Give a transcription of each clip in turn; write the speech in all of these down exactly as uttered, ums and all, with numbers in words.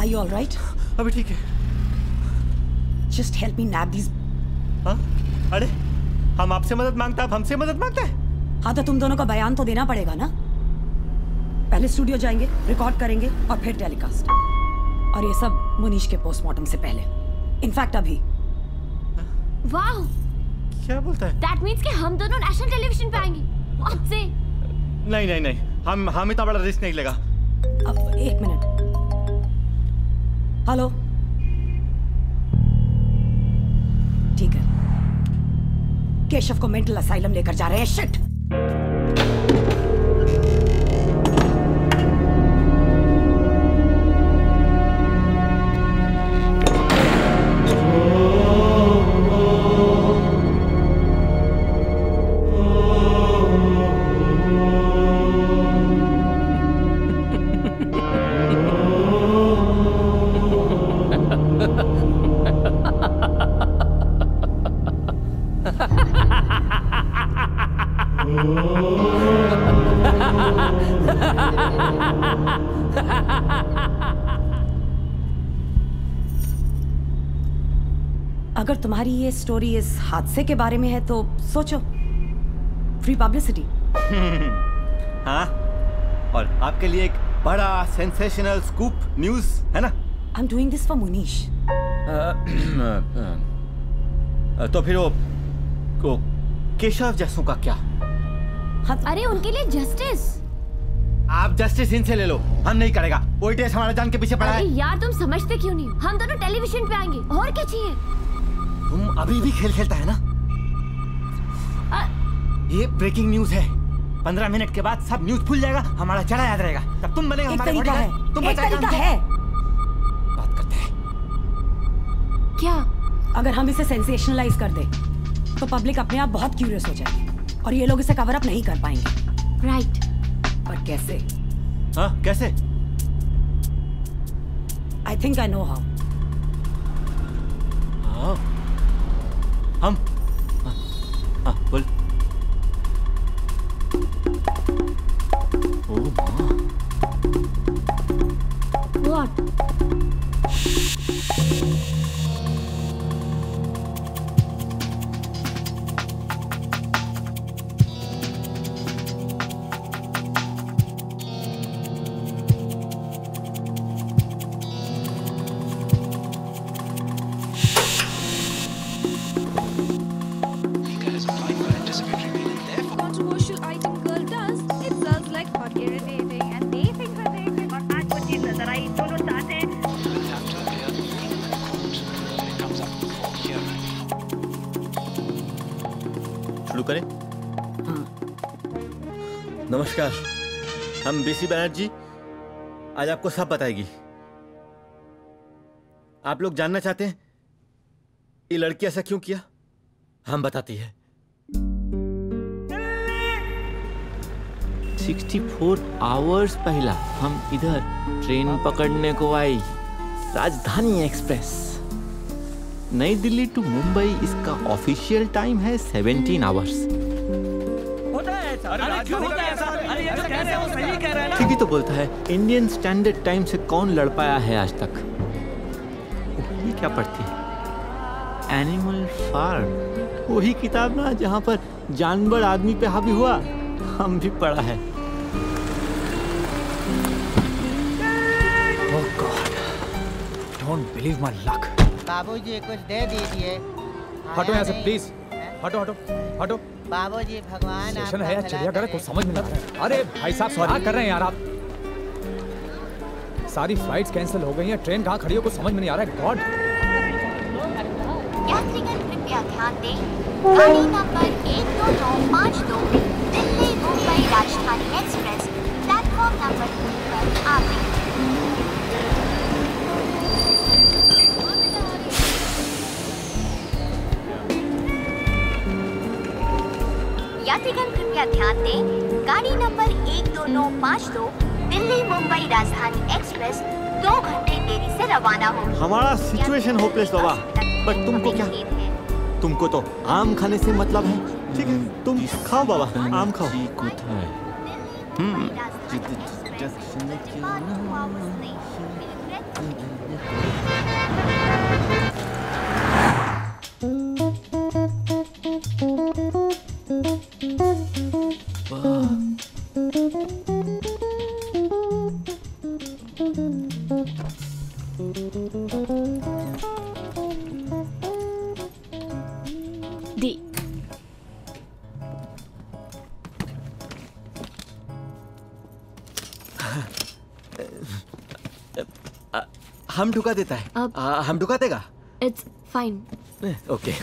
Are you all right? अभी ठीक है। Just help me nab these. हाँ? अरे हम आपसे मदद मांगता, आप हमसे मदद मांगते हैं? हाँ तो तुम दोनों का बयान तो देना पड़ेगा ना। पहले स्टूडियो जाएंगे, रिकॉर्ड करेंगे और फिर टेलीकास्ट। और ये सब मुनीश के पोस्टमार्टम से पहले। इनफैक्ट अभी। वाह! क्या बोलता है? That means कि हम दोनों नेशनल टेलीविजन पे आएंगे। What say? नहीं नहीं नहीं, हम हम इतना बड़ा रिस्क नहीं लेगा। अब एक मिनट। हेलो। ठीक है। केशव को मेंटल असाइलम लेकर जा रहे हैं। शिट। अगर तुम्हारी ये स्टोरी इस हादसे के बारे में है तो सोचो, फ्री पब्लिसिटी। हाँ, और आपके लिए एक बड़ा सेंसेशनल स्कूप न्यूज़ है ना? I'm doing this for Munish. तो फिर वो, वो केशव जैसों का क्या? हाँ, अरे उनके लिए जस्टिस। आप जस्टिस इनसे ले लो, हम नहीं करेगा। वो टेस्ट हमारा जान के पीछे पड़ा है। यार तुम समझते क्यों नहीं? हम दोनों टेलीविजन पे आएंगे, और क्या चाहिए? तुम अभी भी खेल खेलता है ना? आ... ये ब्रेकिंग न्यूज़ है। पंद्रह मिनट के बाद सब न्यूज़ भूल जाएगा, हमारा चढ़ा याद रहेगा। तब तुम बनेगा हमारे तरीका है, तुम एक तरीका है। बात करते हैं। क्या? अगर हम इसे सेंसेशनलाइज कर दे, तो पब्लिक अपने आप बहुत क्यूरियस हो जाएगी और ये लोग इसे कवर अप नहीं कर पाएंगे। राइट। पर कैसे? हाँ, कैसे? I think I know how. हाँ, हम, हाँ, हाँ, बोल। ओह माँ। What? शुरू करें? नमस्कार, हम बीसी बनर्जी आज आपको सब बताएगी। आप लोग जानना चाहते हैं ये लड़की ऐसा क्यों किया? हम बताती है। चौंसठ आवर्स पहला हम इधर ट्रेन पकड़ने को आई, राजधानी एक्सप्रेस। नई दिल्ली टू मुंबई इसका ऑफिशियल टाइम है सत्रह आवर्स। ठीक ही तो बोलता है। इंडियन स्टैंडर्ड टाइम से कौन लड़ पाया है आज तक? ये क्या पढ़ती है? एनिमल फार्म, वही किताब ना जहाँ पर जानवर आदमी पे हावी हुआ, हम भी पढ़ा है। Oh God, don't believe my luck. बाबूजी कुछ दे दीजिए। हटो यहाँ से प्लीज। हटो हटो हटो। बाबूजी भगवान स्टेशन है या चिड़ियाघर, कुछ समझ में नहीं आ रहा है। अरे भाई साहब क्या कर रहे हैं यार आप? सारी फ्लाइट्स कैंसिल हो गई हैं, ट्रेन कहाँ खड़ी हो कुछ समझ में नहीं आ रहा है। गॉड। यात्रीगण कृपया ध्यान दें, गाड़ी नंबर एक दो नौ पाँच दो Delhi Mumbai Rajdhani express platform number तीन पर आ गई। यात्रीगण कृपया ध्यान दें, गाड़ी नंबर एक दो नौ पाँच दो दिल्ली मुंबई राजधानी एक्सप्रेस दो घंटे देरी से रवाना होगी। हमारा सिचुएशन होपलेस बाबा, बट तुमको क्या? तुमको तो आम खाने से मतलब है। ठीक है, तुम खाओ बाबा, आम खाओ। हम्म। डी। हम ठुका देता है। अब- आ, हम ठुका देगा। It's fine. ओके।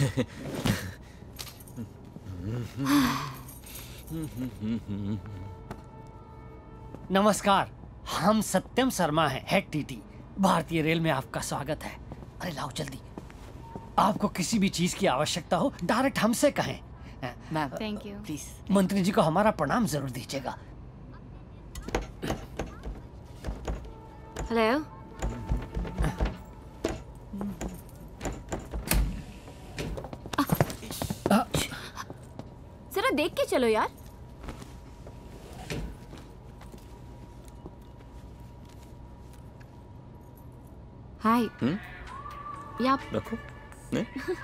नमस्कार, हम सत्यम शर्मा हैं, हेड टीटी। भारतीय रेल में आपका स्वागत है। अरे लाओ जल्दी। आपको किसी भी चीज की आवश्यकता हो डायरेक्ट हमसे कहें। Ma'am thank you. प्लीज मंत्री जी को हमारा प्रणाम जरूर दीजिएगा। हेलो। जरा देख के चलो यार। हाय। या रखो। नहीं?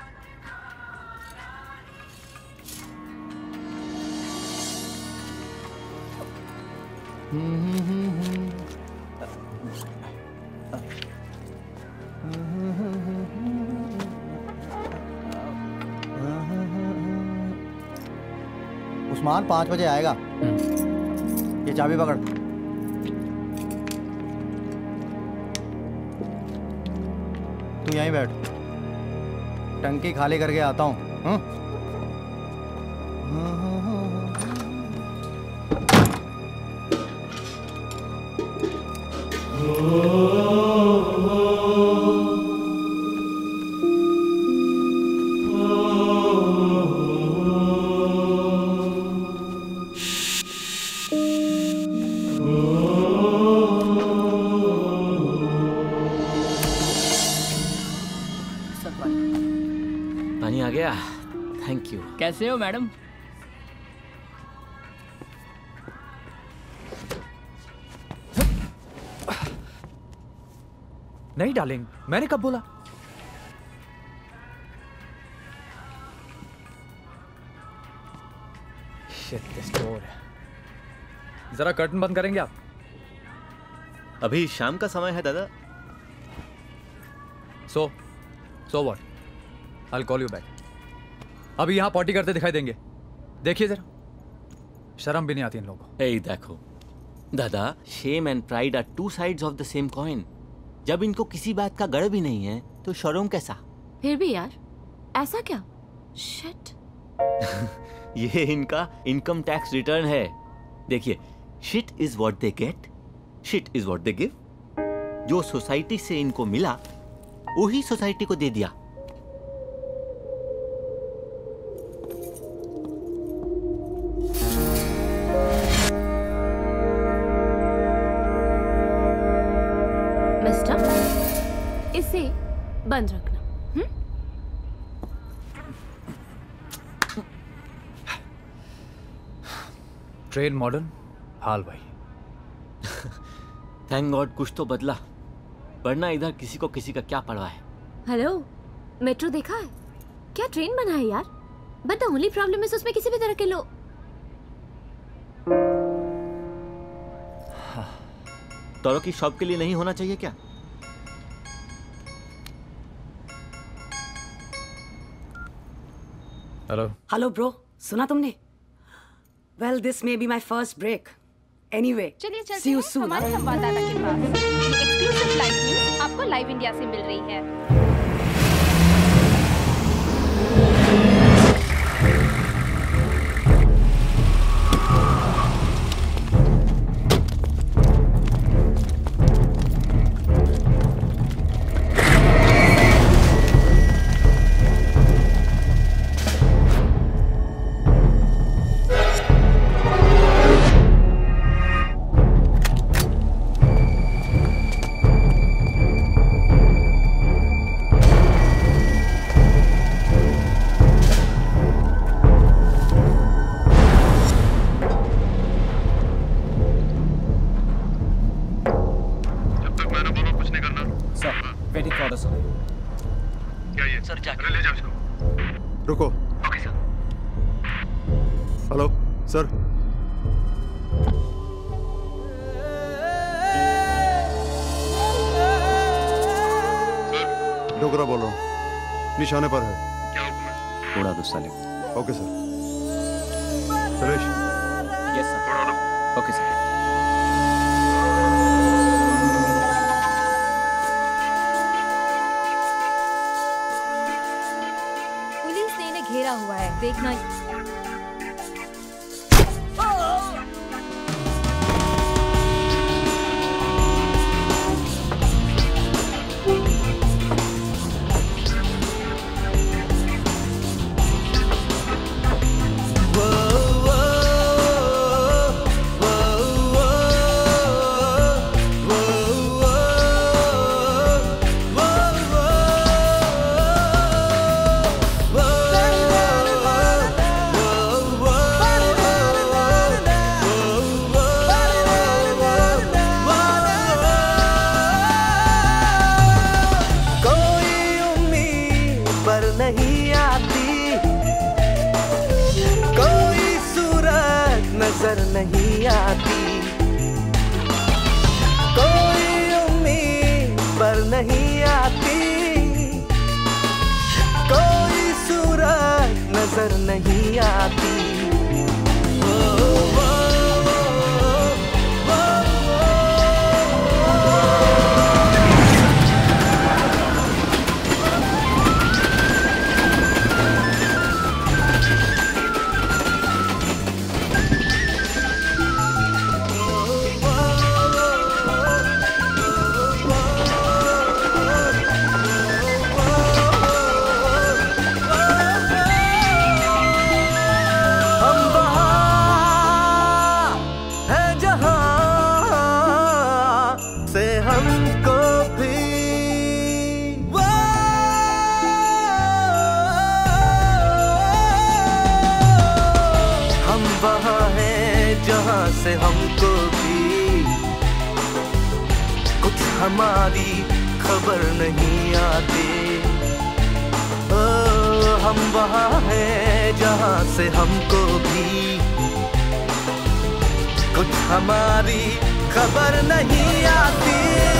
उस्मान पाँच बजे आएगा। ये चाबी पकड़। तू यहीं बैठ, टंकी खाली करके आता हूँ। हम्म? पानी आ गया। Thank you. कैसे हो मैडम? नहीं डार्लिंग, मैंने कब बोला? Shit, this door. जरा कर्टन बंद करेंगे आप? अभी शाम का समय है दादा। So, so what? I'll call you back. अभी यहाँ पॉटी करते दिखाई देंगे। देखिए जरा, शर्म भी नहीं आती इन लोगों को। ए देखो दादा, shame and pride are two sides of the same coin. जब इनको किसी बात का गढ़ भी नहीं है तो शर्म कैसा? फिर भी यार, ऐसा क्या? शिट। ये इनका इनकम टैक्स रिटर्न है। देखिए, shit is what they get, shit is what they give. जो सोसाइटी से इनको मिला वही सोसाइटी को दे दिया। मिस्टर, इसे बंद रखना। हम्म? ट्रेन मॉडर्न हाल भाई। थैंक गॉड कुछ तो बदला, वरना इधर किसी को किसी का क्या पड़वा है। हेलो, मेट्रो देखा है? क्या ट्रेन बना है यार। But the only problem is उसमें किसी भी तरह के लोग। तौरों की शॉप के लिए नहीं होना चाहिए क्या? हेलो। हेलो ब्रो, सुना तुमने? Well this may be my first break. Anyway, चलिए सी चलते यू हैं सून। हमारे संवाददाता के पास। एक्सक्लूसिव लाइव न्यूज आपको लाइव इंडिया से मिल रही है। रुको। Okay sir. Hello sir. Dogra बोल रहा हूँ, निशाने पर है। क्या हुक्म है? उड़ा दो साले को। Okay sir. Suresh. Yes sir. Okay sir. Police ने इन्हें घेरा हुआ है, देखना। नहीं आती, कोई उम्मीद पर नहीं आती, कोई सूरत नजर नहीं आती। से हमको भी कुछ हमारी खबर नहीं आती। ओ, हम वहाँ हैं जहाँ से हमको भी कुछ हमारी खबर नहीं आती।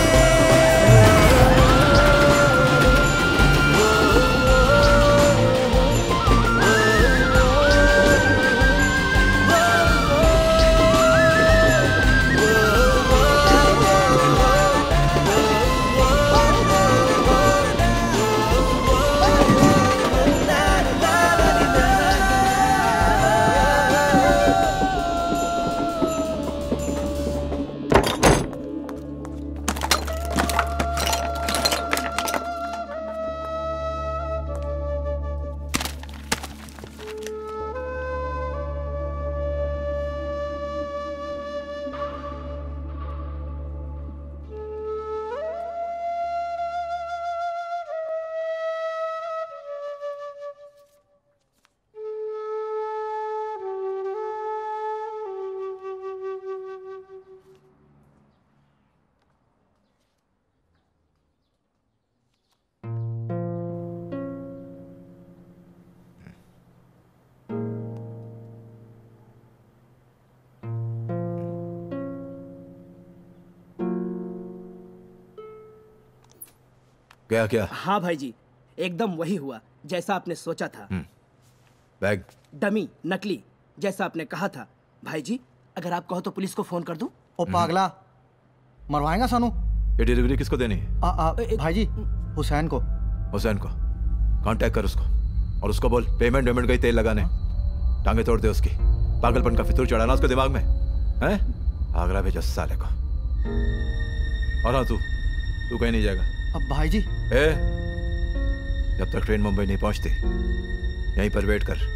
क्या क्या? हाँ भाई जी, एकदम वही हुआ जैसा आपने सोचा था। बैग डमी, नकली, जैसा आपने कहा था। भाई जी, अगर आप कहो तो पुलिस को फोन कर दूं? ओ पागला, मरवाएगा सानू? ये डिलीवरी किसको देनी है? आ, आ, भाई जी, हुसैन को। हुसैन को कांटेक्ट कर उसको और उसको बोल पेमेंट वेमेंट का ही तेल लगाने। टांगे तोड़ दे उसकी। पागलपन का फितूर चढ़ाना उसके दिमाग में, हैं? आगरा भेजा साले को। और हाँ, तू तू कहीं नहीं जाएगा। अब भाई जी, ए, जब तक ट्रेन मुंबई नहीं पहुंचती यहीं पर वेट कर।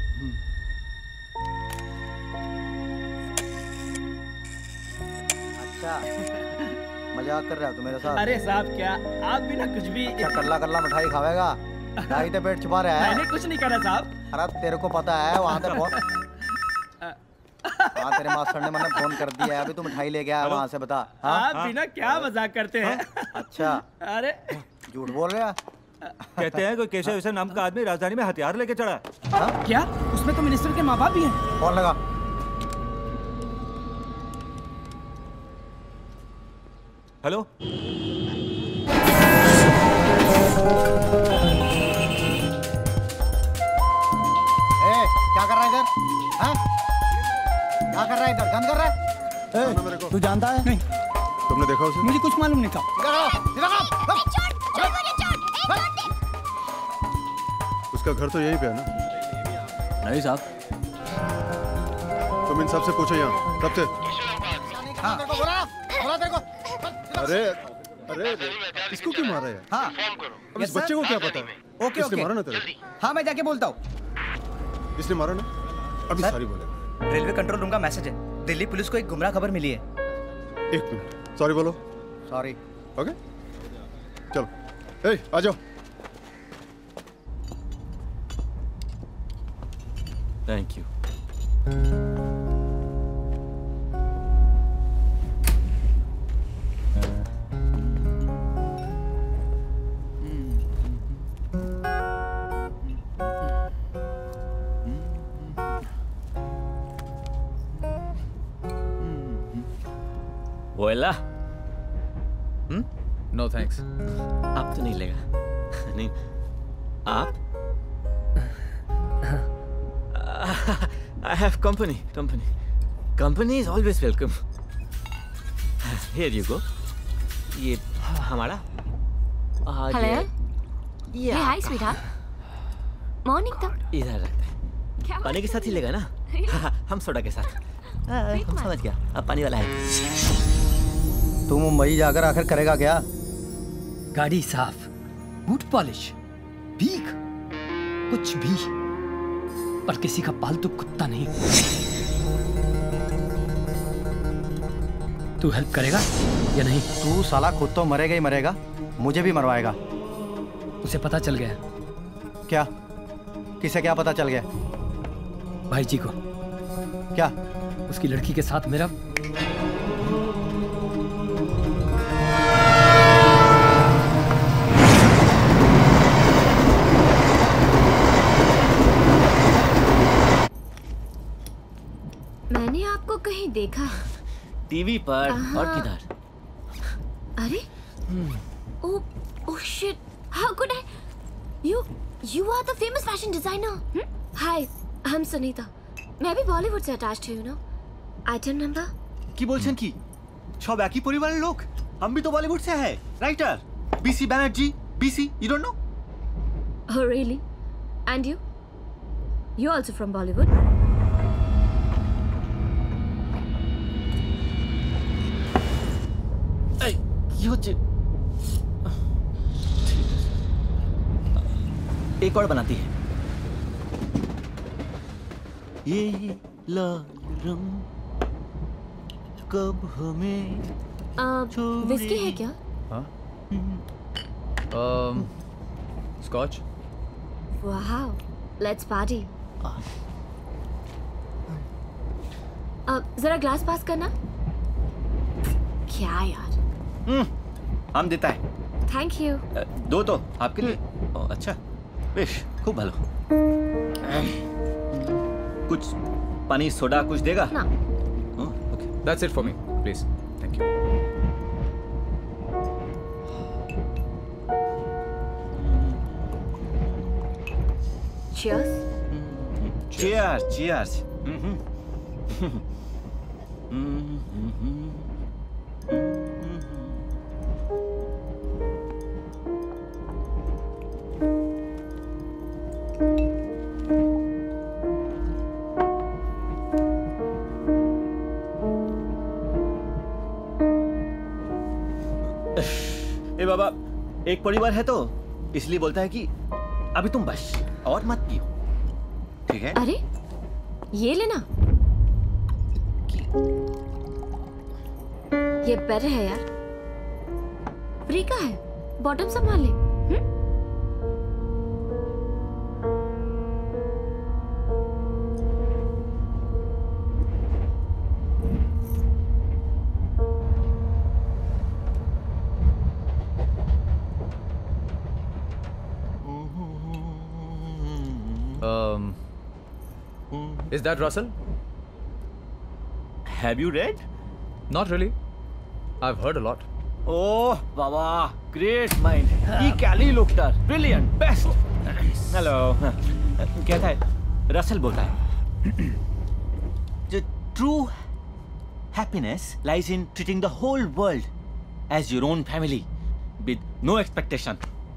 अच्छा, मजाक कर रहा है तू मेरे साथ? अरे साहब, क्या आप भी ना कुछ भी क्या कल्ला कल्ला मिठाई खावेगा? ढाई ते पेट छुपा रहा है। मैंने कुछ नहीं करा साहब। अरे तेरे को पता है, वहाँ से फोन हाँ तेरे मास्टर ने मैंने फोन कर दिया है, अभी तू मिठाई ले गया वहाँ से, बता। आप बिना क्या मजाक करते हैं? अच्छा, अरे झूठ बोल रहा है। कहते हैं कोई केशव वैसे नाम का आदमी राजधानी में हथियार लेके चढ़ा है। क्या? उसमें तो मिनिस्टर के माँ बाप भी हैं। फोन लगा। हेलो। तू जानता है? नहीं। तुमने देखा उसे? मुझे कुछ मालूम नहीं था। उसका घर तो यहीं पे है ना? नहीं साहब। तुम इन सबसे पूछो यहाँ, सबसे। हाँ। अरे अरे इसको क्यों मारा है? हाँ। अब इस बच्चे को क्या पता है? ओके इसने ओके। मारा ना तेरे? हाँ मैं जाके बोलता हूँ। इसने मारा ना? अभी सारी बोले। रेलवे कंट्रोल रूम का मैसेज है। दिल्ली पुलिस को एक गुमराह खबर मिली है। एक मिनट, सॉरी बोलो। सॉरी। ओके चलो, ए आ जाओ। Thank you. वोला? हम्म? No thanks. आप तो नहीं लेगा। नहीं आप? I have company. Company. Company is always welcome. Here you go. ये हमारा। हेलो। ये हाय स्वीटहार्ट। मॉर्निंग तक। इधर रखते हैं। पानी के साथ ही लेगा ना? हम सोडा के साथ। हम समझ गया। अब पानी वाला है। तू मुंबई जाकर आखिर करेगा क्या? गाड़ी साफ, बूट पॉलिश, भीख, कुछ भी, पर किसी का पालतू कुत्ता नहीं। तू हेल्प करेगा या नहीं? तू साला खुद तो मरेगा ही मरेगा, मुझे भी मरवाएगा। उसे पता चल गया। क्या? किसे क्या पता चल गया? भाई जी को। क्या? उसकी लड़की के साथ मेरा मैंने आपको कहीं देखा। टीवी पर और किधर? अरे ओ ओ shit, how could I? You you are the famous fashion designer. Hi, I am Sunita. मैं भी बॉलीवुड से अटैच्ड हूं, यू नो। आइटम नंबर কি বলছেন কি? সব একই পরিবারের লোক। हम भी तो बॉलीवुड से है, writer BC Banerjee. BC, you don't know? Oh really? And you? You also from Bollywood? কি হচ্ছে? एक और बनाती है। ये लारम कब हमें विस्की है क्या? हाँ? स्कॉच। Wow, let's party. अब जरा ग्लास पास करना। क्या यार? हम्म, हम देता है। Thank you. दो तो आपके लिए। ओ, अच्छा, बेश, खूब भालो। कुछ पानी सोडा कुछ देगा? ना। Okay, that's it for me, please. Thank you. Cheers. Cheers, cheers. ए बाबा, एक परिवार है तो इसलिए बोलता है कि अभी तुम बस और मत पियो, ठीक है? अरे ये लेना, ये बेटर है यार, फ्री का है, बॉटम संभाल ले। हुँ? Um, is that Russell? Have you read? Not really. I've heard a lot. Oh, Baba, great mind. He Cali looked at brilliant, best. Hello. कहता है, रसल बोलता है, the true Happiness lies in treating the whole world as your own family with no expectation.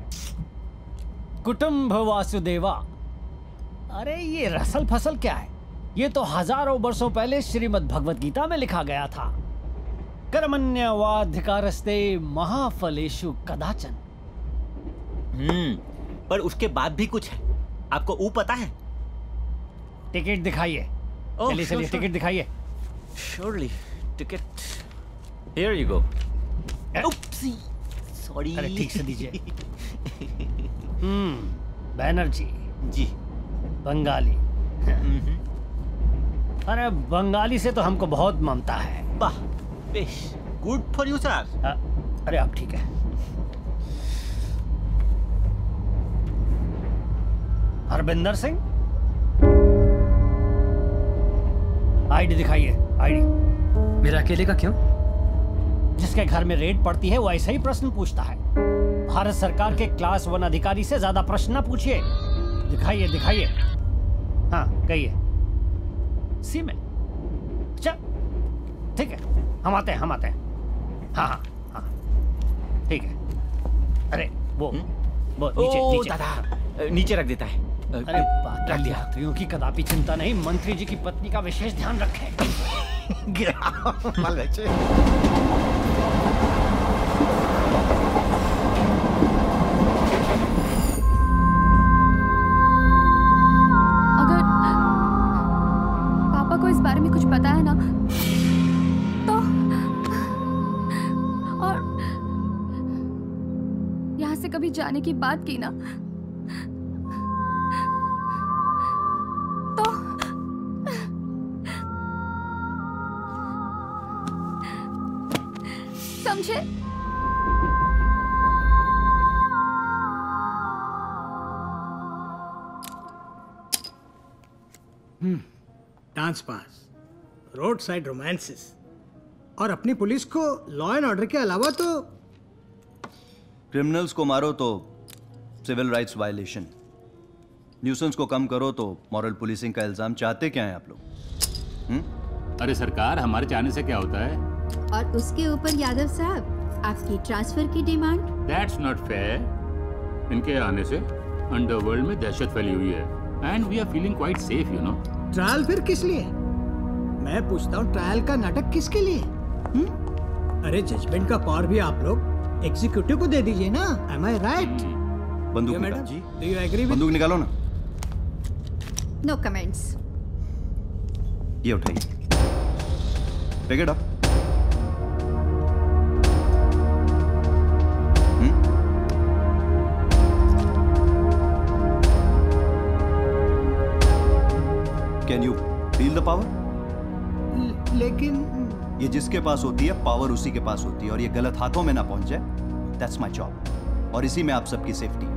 कुटुंब वासुदेवा। अरे ये Russell फसल क्या है? ये तो हजारों वर्षों पहले श्रीमद् भगवत गीता में लिखा गया था। कर्मण्यवाधिकारस्ते महाफलेषु कदाचन। हम्म, पर उसके बाद भी कुछ है। आपको वो पता है? टिकट दिखाइए। चलिए चलिए टिकट दिखाइए। Surely, ticket. Here you go. Oopsie. Sorry. अरे ठीक से दीजिए। हम्म, बैनर्जी। जी। बंगाली। अरे बंगाली से तो हमको बहुत ममता है। वाह, बेश, गुड फॉर यू सर। अरे आप ठीक है। हरविंदर सिंह, आईडी दिखाइए। आईडी। मेरा अकेले का क्यों? जिसके घर में रेड पड़ती है वो ऐसा ही प्रश्न पूछता है। भारत सरकार के क्लास वन अधिकारी से ज्यादा प्रश्न ना पूछिए। दिखाइए दिखाइए। हाँ कहिए। सीमेंट। चल ठीक है, हम आते हैं हम आते हैं। हाँ हाँ हाँ ठीक है। अरे वो वो नीचे ओ, नीचे दादा नीचे रख देता है। अरे रख दिया। यात्रियों की कदापि चिंता नहीं, मंत्री जी की पत्नी का विशेष ध्यान रखें। गिरा माल बच्चे। अगर पापा को इस बारे में कुछ पता है ना तो, और यहाँ से कभी जाने की बात की ना तो समझे? Hmm, dance pass, road side romances और अपनी पुलिस को लॉ एंड ऑर्डर के अलावा तो क्रिमिनल्स को मारो तो सिविल राइट्स वायलेशन, न्यूसेंस को कम करो तो मॉरल पुलिसिंग का इल्जाम। चाहते क्या हैं आप लोग? हुँ? अरे सरकार, हमारे चाहने से क्या होता है? और उसके ऊपर यादव साहब आपकी ट्रांसफर की डिमांड। That's not fair. इनके आने से अंडरवर्ल्ड में दहशत फैली हुई है and we are feeling quite safe, you know. Trial फिर किस लिए? मैं पूछता हूँ, ट्रायल का नाटक किसके लिए? हुँ? अरे जजमेंट का पावर भी आप लोग एग्जीक्यूटिव को दे दीजिए ना। Am I right? बंदूक madam ji, do you agree? बंदूक निकालो ना। No comments. ये उठाइए। Take it up. Can you feel the power? लेकिन ये जिसके पास होती है पावर उसी के पास होती है, और ये गलत हाथों में ना पहुंच जाए, दैट्स माय जॉब, और इसी में आप सबकी सेफ्टी।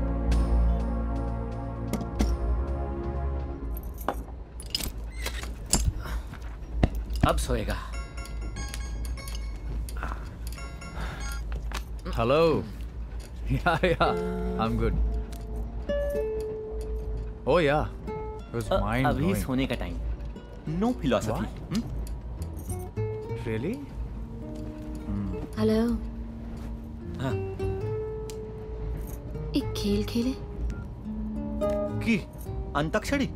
अब सोएगा। हेलो। या या आई एम गुड। ओ या माइंड अभी सोने का time. No philosophy. Really? Hello. हाँ। एक खेल खेले? की antakshari?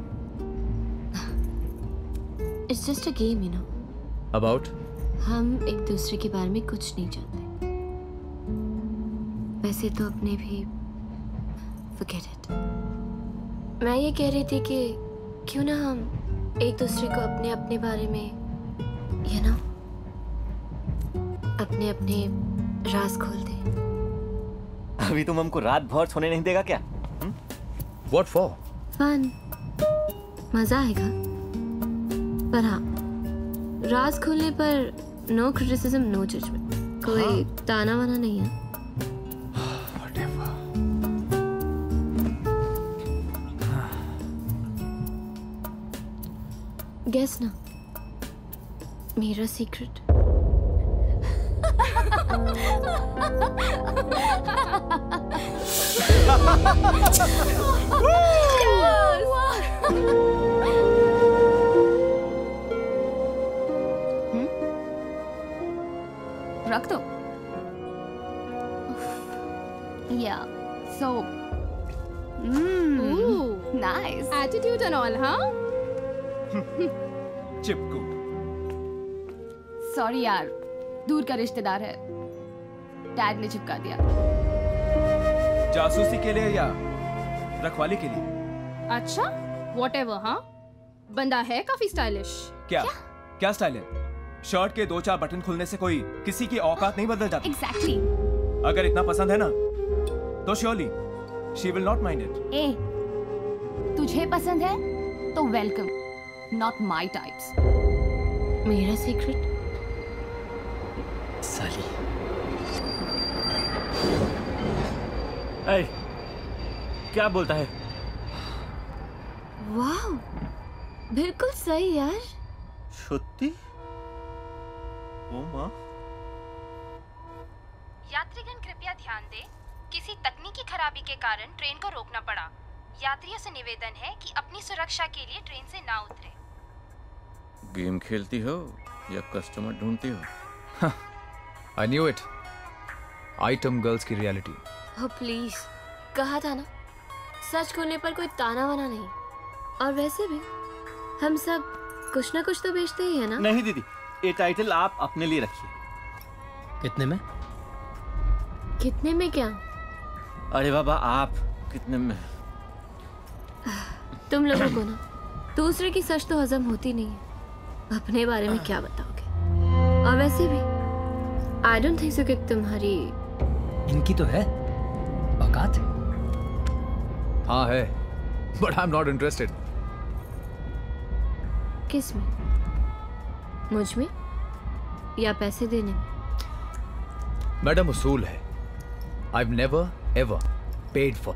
It's just a game, you know. About? हम एक दूसरे के बारे में कुछ नहीं जानते। वैसे तो अपने भी forget it। मैं ये कह रही थी कि क्यों ना हम एक दूसरे को अपने अपने बारे में, you know, अपने अपने राज खोल दें। अभी तुम हमको रात भर सोने नहीं देगा क्या? What for? फन, मजा आएगा। पर हाँ, राज खोलने पर नो क्रिटिसिज्म, नो जजमेंट, कोई ताना वाना नहीं है। गेस ना, मेरा सीक्रेट। रख दो। Yeah. So. Mm. Ooh. Nice. Attitude and all, huh? Chipko. Sorry यार, दूर का रिश्तेदार है। डैड ने चिपका दिया। जासूसी के लिए या रखवाली के लिए? अच्छा, whatever, हाँ? बंदा है काफी स्टाइलिश। क्या? क्या स्टाइल है? शर्ट के दो चार बटन खुलने से कोई किसी की औकात नहीं बदल जाती। Exactly. अगर इतना पसंद है ना, तो surely she will not mind it. ए, तुझे पसंद है तो वेलकम, नॉट माय टाइप्स। मेरा सीक्रेट? साली। ऐ, क्या बोलता है? वाह, बिल्कुल सही यार। सत्ती? ओ माँ। यात्रीगण कृपया ध्यान दें, किसी तकनीकी खराबी के कारण ट्रेन को रोकना पड़ा। यात्रियों से निवेदन है कि अपनी सुरक्षा के लिए ट्रेन से ना उतरें। गेम खेलती हो या कस्टमर ढूंढती हो? I knew it. Item girls की रियलिटी। oh, प्लीज, कहा था ना, सच खोलने पर कोई ताना वाना नहीं। और वैसे भी हम सब कुछ ना कुछ तो बेचते ही है ना। नहीं दीदी, ये टाइटल आप अपने लिए रखिए। कितने में? कितने में क्या? अरे बाबा, आप कितने में? तुम लोगों को ना दूसरे की सच तो हजम होती नहीं है, अपने बारे में क्या बताओगे? और वैसे भी आई डोंट थिंक सो कि तुम्हारी इनकी तो है औकात। हाँ है, but I am not interested. किस में? मुझ में या पैसे देने में? मैडम, उसूल है, I have never ever paid for.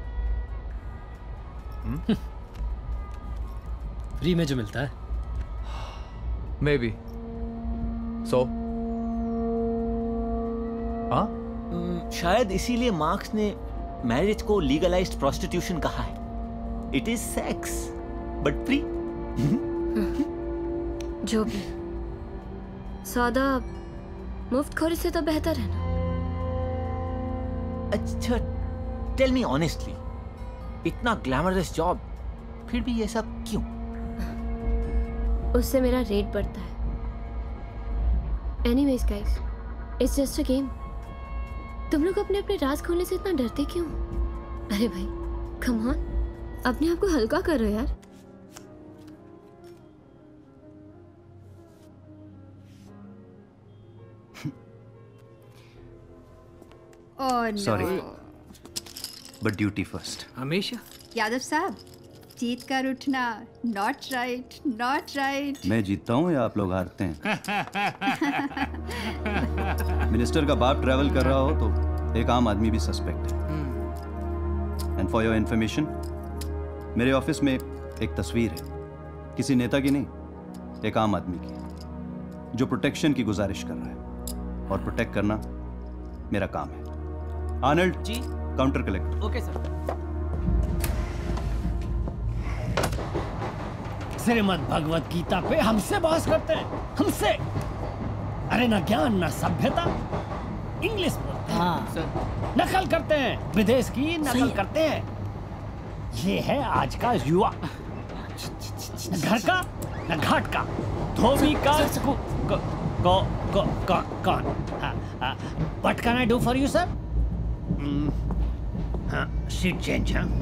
Free में जो मिलता है। मे बी सो। हाँ, शायद इसीलिए मार्क्स ने मैरिज को लीगलाइज्ड प्रोस्टिट्यूशन कहा है। It is sex but free. जो भी सौदा मुफ्त खोरी से तो बेहतर है ना। अच्छा, टेल मी ऑनेस्टली, इतना ग्लैमरस जॉब, फिर भी ये सब क्यों? उससे मेरा रेट बढ़ता है। Anyways guys, it's just a game. तुम लोग अपने अपने राज खोलने से इतना डरते क्यों? अरे भाई, कम ऑन, अपने आप को हल्का करो यार। Sorry, but duty first. हमेशा यादव साहब, जीत कर उठना, नॉट राइट, नॉट राइट। मैं जीतता हूँ या आप लोग हारते हैं? मिनिस्टर का बाप ट्रैवल कर रहा हो तो एक आम आदमी भी सस्पेक्ट है। एंड फॉर योर इन्फॉर्मेशन, मेरे ऑफिस में एक तस्वीर है, किसी नेता की नहीं, एक आम आदमी की, जो प्रोटेक्शन की गुजारिश कर रहा है। और प्रोटेक्ट करना मेरा काम है। Arnold ji, counter collect. Okay sir. Shrimad Bhagavad Gita पे हमसे बहस करते हैं, हमसे। अरे ना ज्ञान ना सभ्यता, इंग्लिश बोलते हैं। हाँ सर। नकल करते हैं, विदेश की नकल करते हैं। ये है आज का युवा, न घर का न घाट का, धोबी का को को को को को कौन? What can I do for you sir? हाँ, सीट चेंज। हाँ,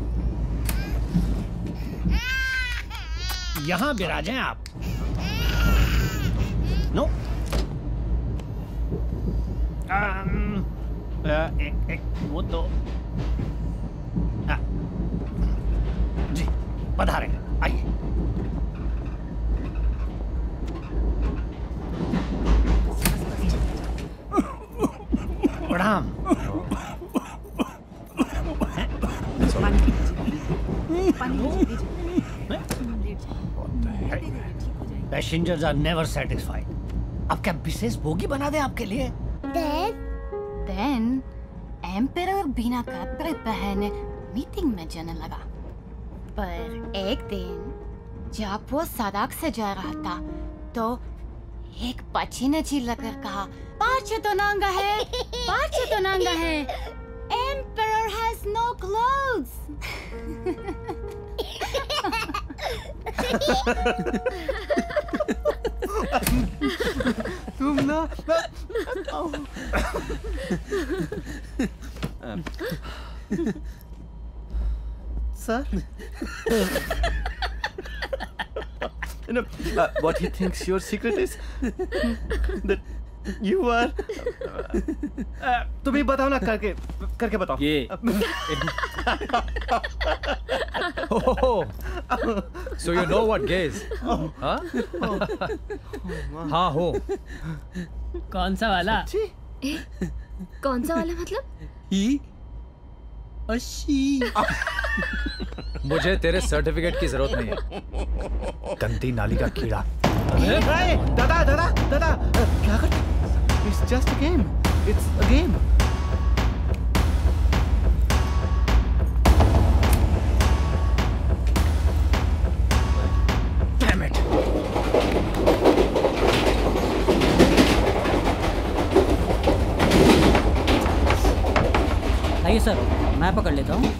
यहाँ विराजें आप। नो, एक एक वो तो जी पधारें, आइए। प्रणाम। Passengers are never satisfied. अब क्या विशेष बोगी बना दें आपके लिए? देन एम्परर बिना कपड़े पहने मीटिंग में जाने लगा। पर एक दिन जब वो सड़क से जा रहा था तो एक बच्ची ने चिल्लाकर कहा, पार्चतोनांगा है, पार्चतोनांगा है। Emperor has no clothes. तुम ना Sir? You know, uh, what he thinks your secret is that you are. Uh, तुम ही बताओ ना करके करके बताओ. ये. Oh, so you know what gay is? हाँ? हाँ हो. कौन सा वाला? ए, कौन सा वाला मतलब? ही अशी. मुझे तेरे सर्टिफिकेट की जरूरत नहीं है. गंदी नाली का कीड़ा. दादा दादा दादा क्या करते? It's just a game. It's a game. Damn it. आइए सर, मैं पकड़ लेता हूँ.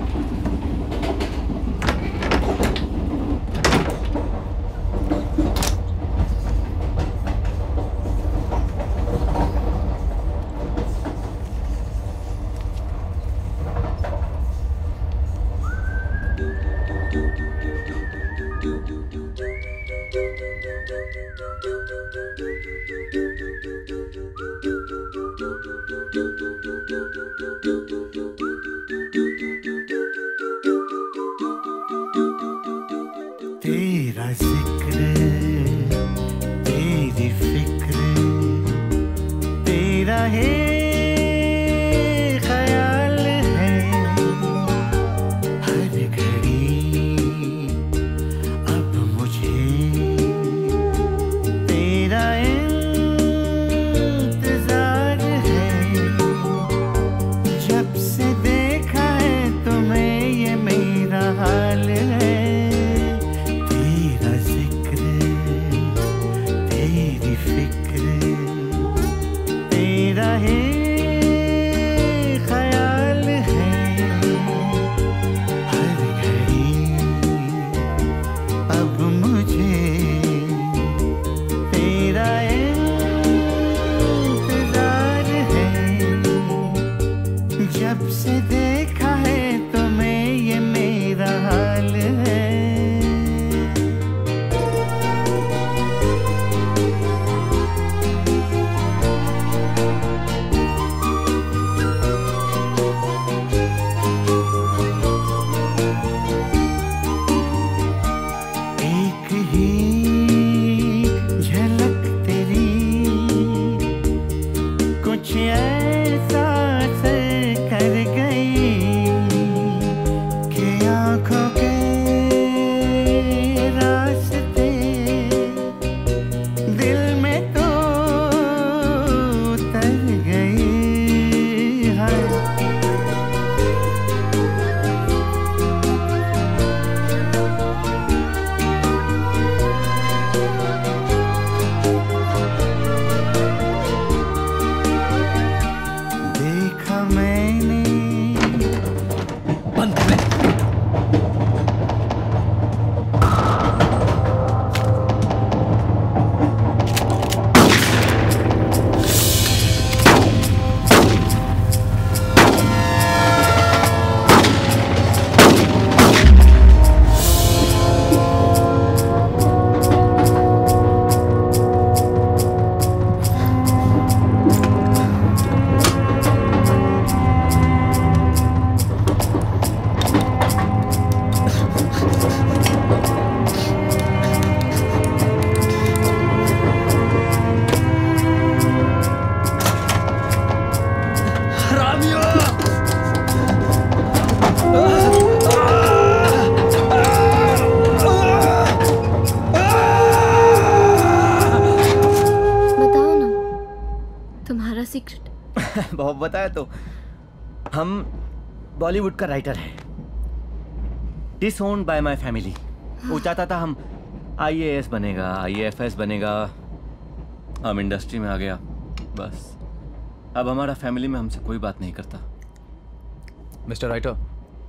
तेरा जिक्र तेरी फिक्र तेरा है ख्याल है हर घड़ी अब मुझे तेरा इंतजार है जब से देखा है तुम्हें ये मेरा हाल है जब से देखा है तुम्हें ये मेरा हाल है एक ही झलक तेरी कुछ ऐसा कर गई कि आँखों के रास्ते दिल में तो उतर गई है देखा मैंने बहुत बताया तो हम बॉलीवुड का राइटर है डिसओन्ड बाय माय फैमिली वो चाहता था हम आई ए एस बनेगा आई ए एफ एस बनेगा हम इंडस्ट्री में आ गया बस अब हमारा फैमिली में हमसे कोई बात नहीं करता। मिस्टर राइटर,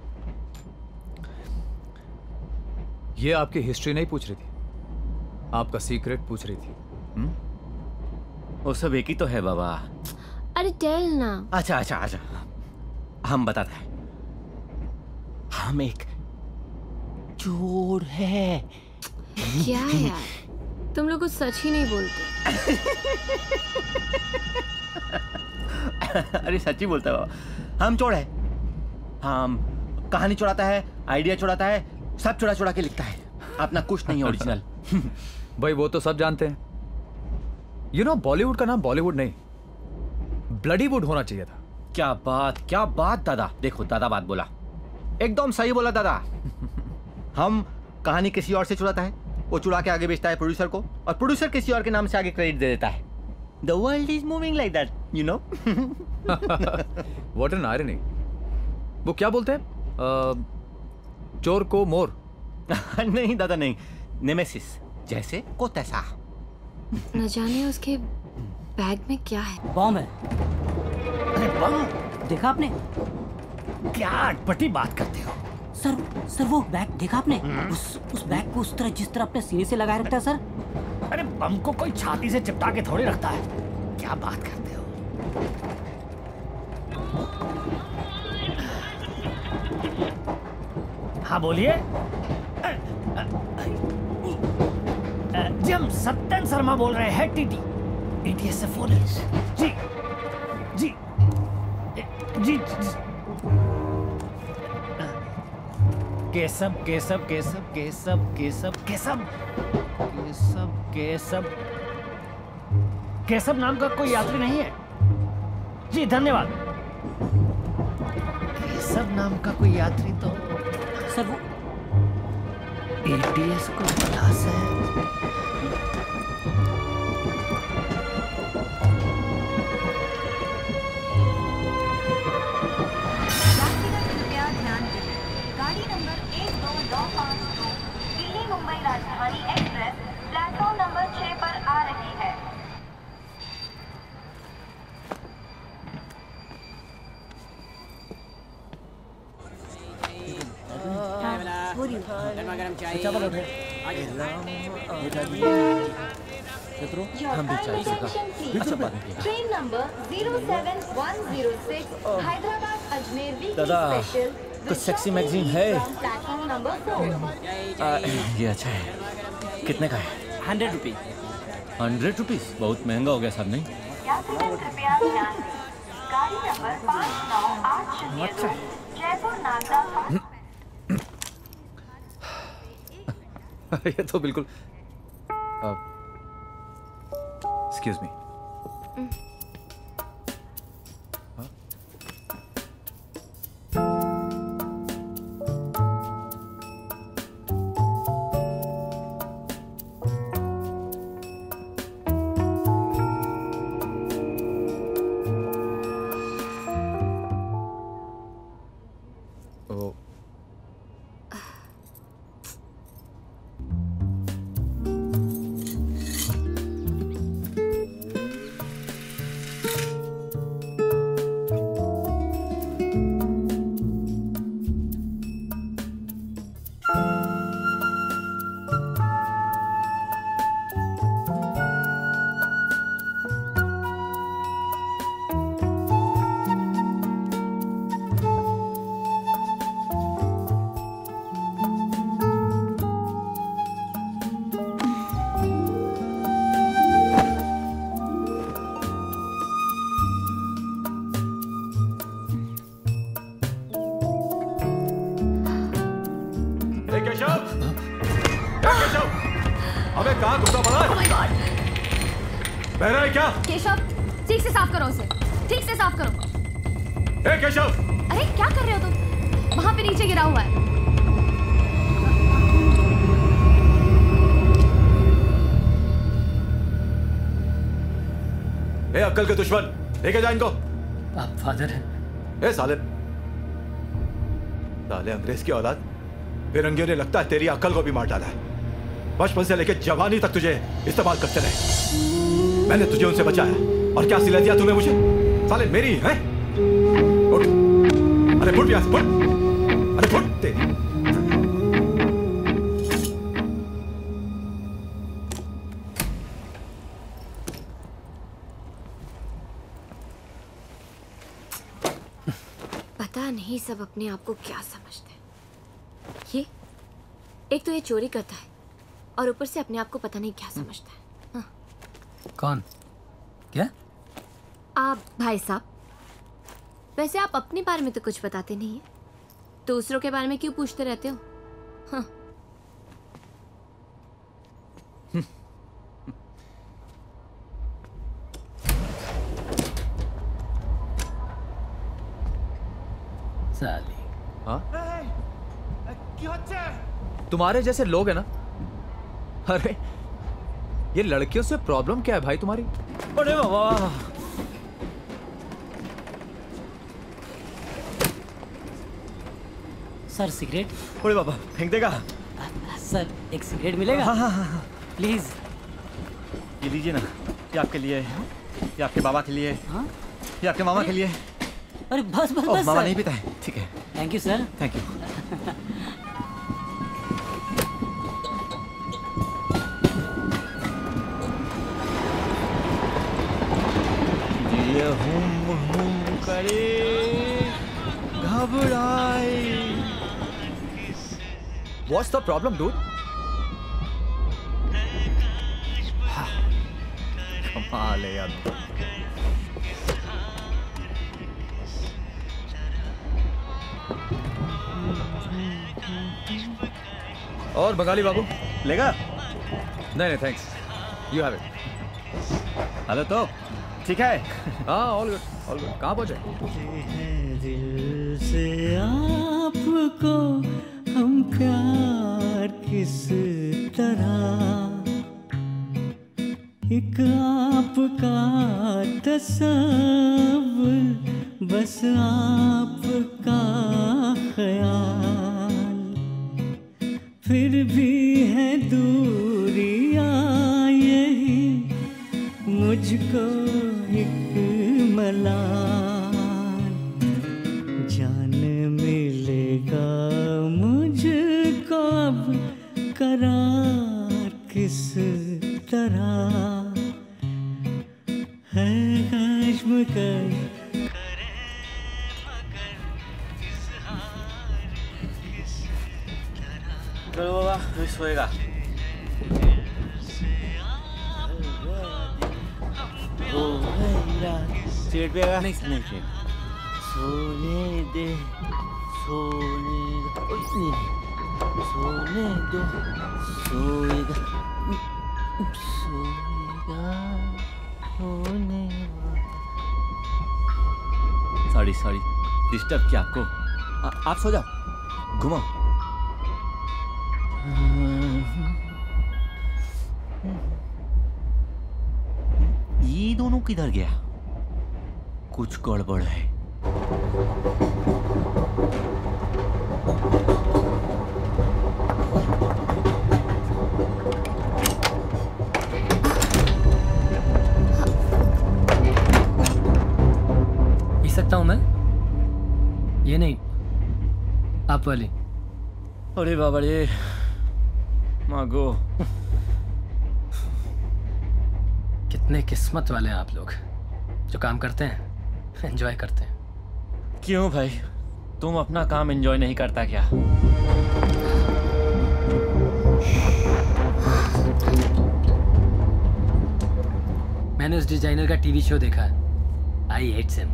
ये आपकी हिस्ट्री नहीं पूछ रही थी, आपका सीक्रेट पूछ रही थी। हुँ? वो सब एक ही तो है बाबा। अरे टेल ना। अच्छा अच्छा अच्छा, हम बताते हैं। हम एक चोर है। क्या यार, तुम लोग कुछ सच ही नहीं बोलते। अरे सच्ची बोलता है बाबा, हम चोर है। हम कहानी चुराता है, आइडिया चुराता है, सब चुरा चुरा के लिखता है, अपना कुछ नहीं ओरिजिनल। भाई वो तो सब जानते हैं। यू नो बॉलीवुड का नाम बॉलीवुड नहीं ब्लडीवुड होना चाहिए था। क्या बात क्या बात दादा, देखो दादा बात बोला, एकदम सही बोला दादा। हम कहानी किसी और से चुराता है, वो चुरा के आगे बेचता है प्रोड्यूसर को, और प्रोड्यूसर किसी और के नाम से आगे क्रेडिट दे देता है। The world is moving like that, you know. What an irony. वो क्या बोलते हैं, uh, चोर को मोर। नहीं दादा नहीं, नेमेसिस, जैसे को तैसा। न जाने उसके बैग में क्या है। बॉम्ब है। अरे बम देखा आपने? क्या अटपटी बात करते हो सर। सर वो बैग देखा आपने? उस उस बैग को उस तरह जिस तरह अपने सीने से लगाए रखता है सर। अरे बम को कोई छाती से चिपटा के थोड़ी रखता है, क्या बात करते हो। हाँ बोलिए। जी हम सत्यन शर्मा बोल रहे हैं, टीटी एटीएस से फोन है। जी जी जी, जी। केशव केशव केशव केशव केशव केशव केशव केशव केशव नाम का कोई यात्री नहीं है। जी धन्यवाद। केशव नाम का कोई यात्री तो सर वो एटीएस को खलास है। गाड़ी नंबर एक दो नौ पाँच दो Delhi Mumbai Rajdhani express platform number छह पर आ रही है। हम भी चाय पीएगा। Train number zero seven one zero six Hyderabad Ajmer weekly दादा, स्पेशल कुछ सेक्सी मैगजीन है? Platform number four. ये अच्छा है, कितने का है? Hundred rupees. हंड्रेड रुपीज बहुत महंगा हो गया सर। नहीं यात्रीगण कृपया ध्यान दें, गाड़ी नंबर पाँच नौ आठ शून्य दो जयपुर नागदा। ये तो बिल्कुल। Excuse me. बहरा है क्या? केशव, ठीक से साफ करो उसे, ठीक से साफ करो। ए केशव! अरे क्या कर रहे हो तुम? वहां पे नीचे गिरा हुआ है। ए अक्ल के दुश्मन, लेके जा इनको। आप फादर हैं? ए साले, साले अंग्रेज की औलाद, फिरंगियों ने लगता है तेरी अक्ल को भी मार डाला है। बचपन से लेकर जवानी तक तुझे इस्तेमाल करते रहे। मैंने तुझे उनसे बचाया और क्या सिला दिया तूने मुझे? साले मेरी है? उठ, अरे फुट प्यास फुट, अरे फुट तेरी। पता नहीं सब अपने आप को क्या समझते हैं। ये एक तो ये चोरी करता है और ऊपर से अपने आप को पता नहीं क्या समझता है। हाँ। कौन? क्या? आप भाई साहब, वैसे आप अपने बारे में तो कुछ बताते नहीं है, दूसरों के बारे में क्यों पूछते रहते हो? हाँ। साली। हाँ? तुम्हारे जैसे लोग हैं ना, अरे ये लड़कियों से प्रॉब्लम क्या है भाई तुम्हारी? अरे बाबा, सर सिगरेट। अरे बाबा फेंक देगा। सर एक सिगरेट मिलेगा? हाँ हाँ हाँ प्लीज। ये लीजिए ना, ये आपके लिए, ये आपके बाबा के लिए, ये आपके मामा के लिए। अरे बस बस बस। मामा नहीं पीता है, ठीक है। Thank you sir. Thank you. ये हुम हुम करे घबराए। What's the problem, dude? कमाल है यार। और बंगाली बाबू लेगा? नहीं नहीं thanks, you have it. Hello तो ठीक है। हाँ ऑल गुड ऑल गुड। कहाँ पहुँचे? दिल से आपको हम प्यार किस तरह, एक आपका तस्वीर, बस आपका ख्याल, फिर भी है दूरियां यही मुझको एक मलाल, जान मिलेगा मुझको अब करार किस तरह, है कश्मकश चलो बाबा, तू सोएगा। सिगरेट पिएगा? नहीं नहीं पिएगा। सोने दे, सोने दो, सोने दो, सोएगा, सोएगा, सोने। सॉरी सॉरी, डिस्टर्ब किया आपको। आ, आप सो जाओ, घुमाओ। ये दोनों किधर गया? कुछ गड़बड़ है। पी सकता हूं मैं? ये नहीं, आप वाली। अरे बाबा रे, मागो। कितने किस्मत वाले हैं आप लोग, जो काम करते हैं एंजॉय करते हैं। क्यों भाई, तुम अपना काम एंजॉय नहीं करता क्या? मैंने उस डिजाइनर का टीवी शो देखा है, आई हेट हिम।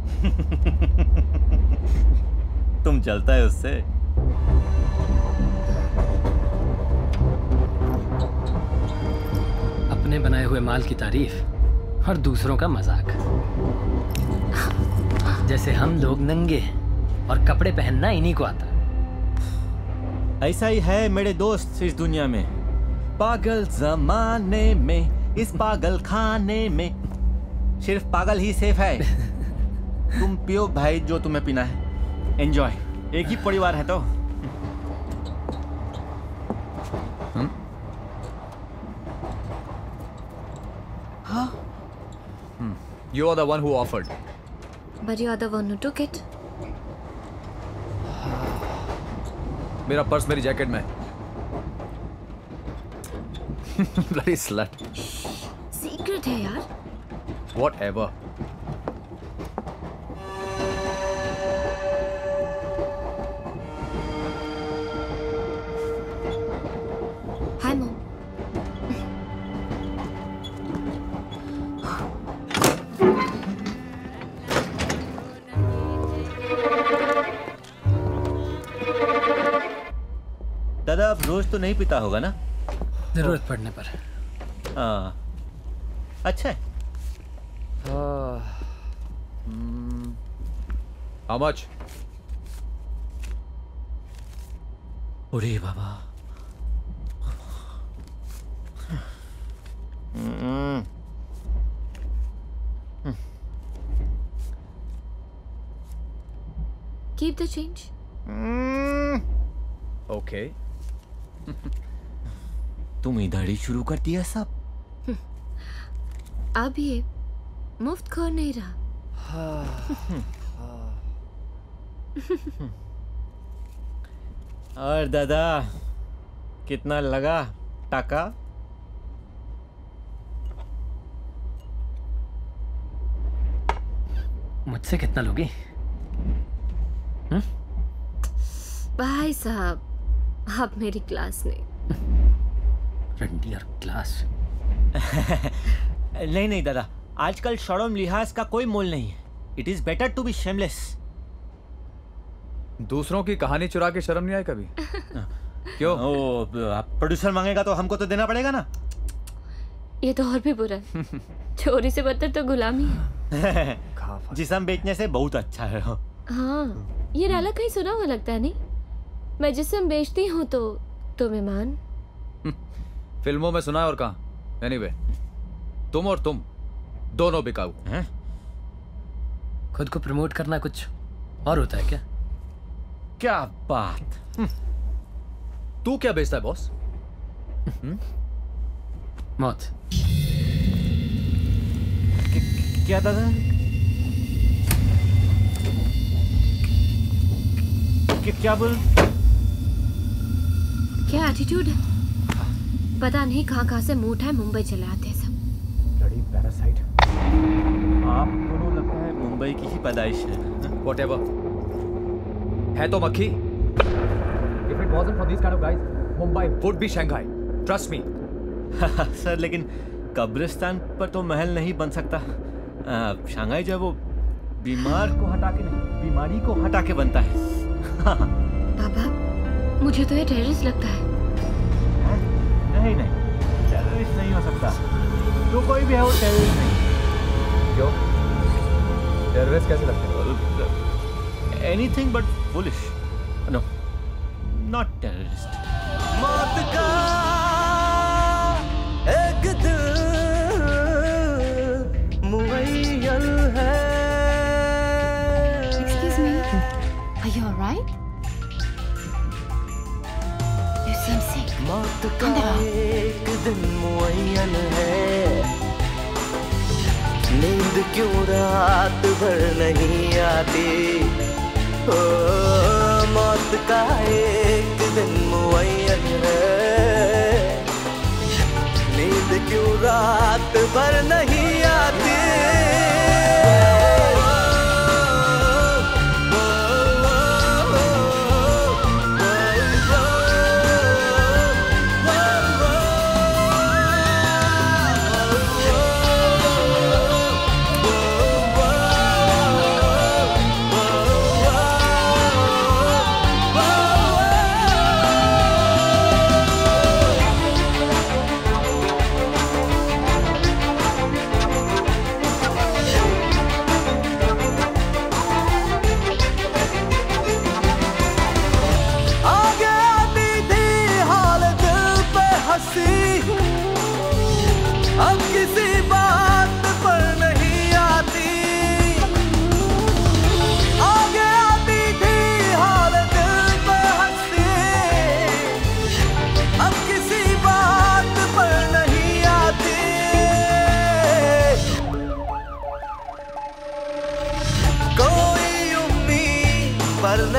तुम चलता है उससे? अपने बनाए हुए माल की तारीफ और दूसरों का मजाक। जैसे हम लोग नंगे हैं और कपड़े पहनना इन्हीं को आता। ऐसा ही है मेरे दोस्त इस दुनिया में, पागल जमाने में, इस पागल खाने में सिर्फ पागल ही सेफ है। तुम पियो भाई जो तुम्हें पीना है, एंजॉय, एक ही परिवार है तो। हाँ। You are the one who offered. But you are the one who took it. मेरा पर्स मेरी जैकेट में है। Bloody slut. Secret है यार। Whatever. Hi, Mom. दादा अब रोज तो नहीं पीता होगा ना? जरूरत पड़ने पर। हाँ, अच्छा है। How much? अरे बाबा। हम्म। Keep the change. Okay. तुम इधर ही शुरू कर दिया सब। अब ये मुफ्त खोर नहीं रहा। और दादा कितना लगा टाका? मुझसे कितना लोगी? भाई साहब, आप मेरी क्लास नहीं। रंडी और क्लास। नहीं नहीं दादा, आजकल शर्म लिहाज का कोई मोल नहीं है। It is better to be shameless. दूसरों की कहानी चुरा के शर्म नहीं आई कभी? क्यों? ओ, प्रोड्यूसर मांगेगा तो हमको तो देना पड़ेगा ना। ये तो और भी बुरा है। चोरी से बदतर तो गुलामी है। जिस्म बेचने से बहुत अच्छा है। हाँ, ये डायलॉग कहीं सुना हुआ लगता है नहीं? मैं जिस्म बेचती हूँ तो तो मेहमान। फिल्मों में सुना है और कहाँ? एनीवे, तुम और तुम दोनों बिकाऊ हैं। खुद को प्रमोट करना कुछ और होता है क्या? क्या बात। तू क्या बेचता है बॉस? मौत। क्या दादा? क्या बोल? क्या एटीट्यूड है? पता नहीं कहाँ कहाँ से मुंह उठाए मुंबई चले आते हैं सब। Bloody parasite. आप दोनों लगता है मुंबई की ही पैदाइश है। Whatever. है तो मक्खी। If it wasn't for these kind of guys, Mumbai would be Shanghai. Trust me. Sir, लेकिन कब्रिस्तान पर तो महल नहीं बन सकता। शंघाई जो है वो बीमार को हटा के नहीं, बीमारी को हटा के बनता है। पापा, मुझे तो ये टेररिस्ट लगता है। नहीं नहीं, टेररिस्ट नहीं हो सकता। जो कोई भी है वो टेररिस्ट नहीं। क्यों? टेररिस्ट कैसे लगते हैं? Anything but foolish. No, not terrorist. मौत का एक दिल मुअय्यन है। Excuse me, are you alright? You seem sick. मौत का एक दिन मुअय्यन है। नींद क्यों रात भर नहीं आती? ओ, मौत का एक दिन मुअय्यन है। नींद क्यों रात भर नहीं आती?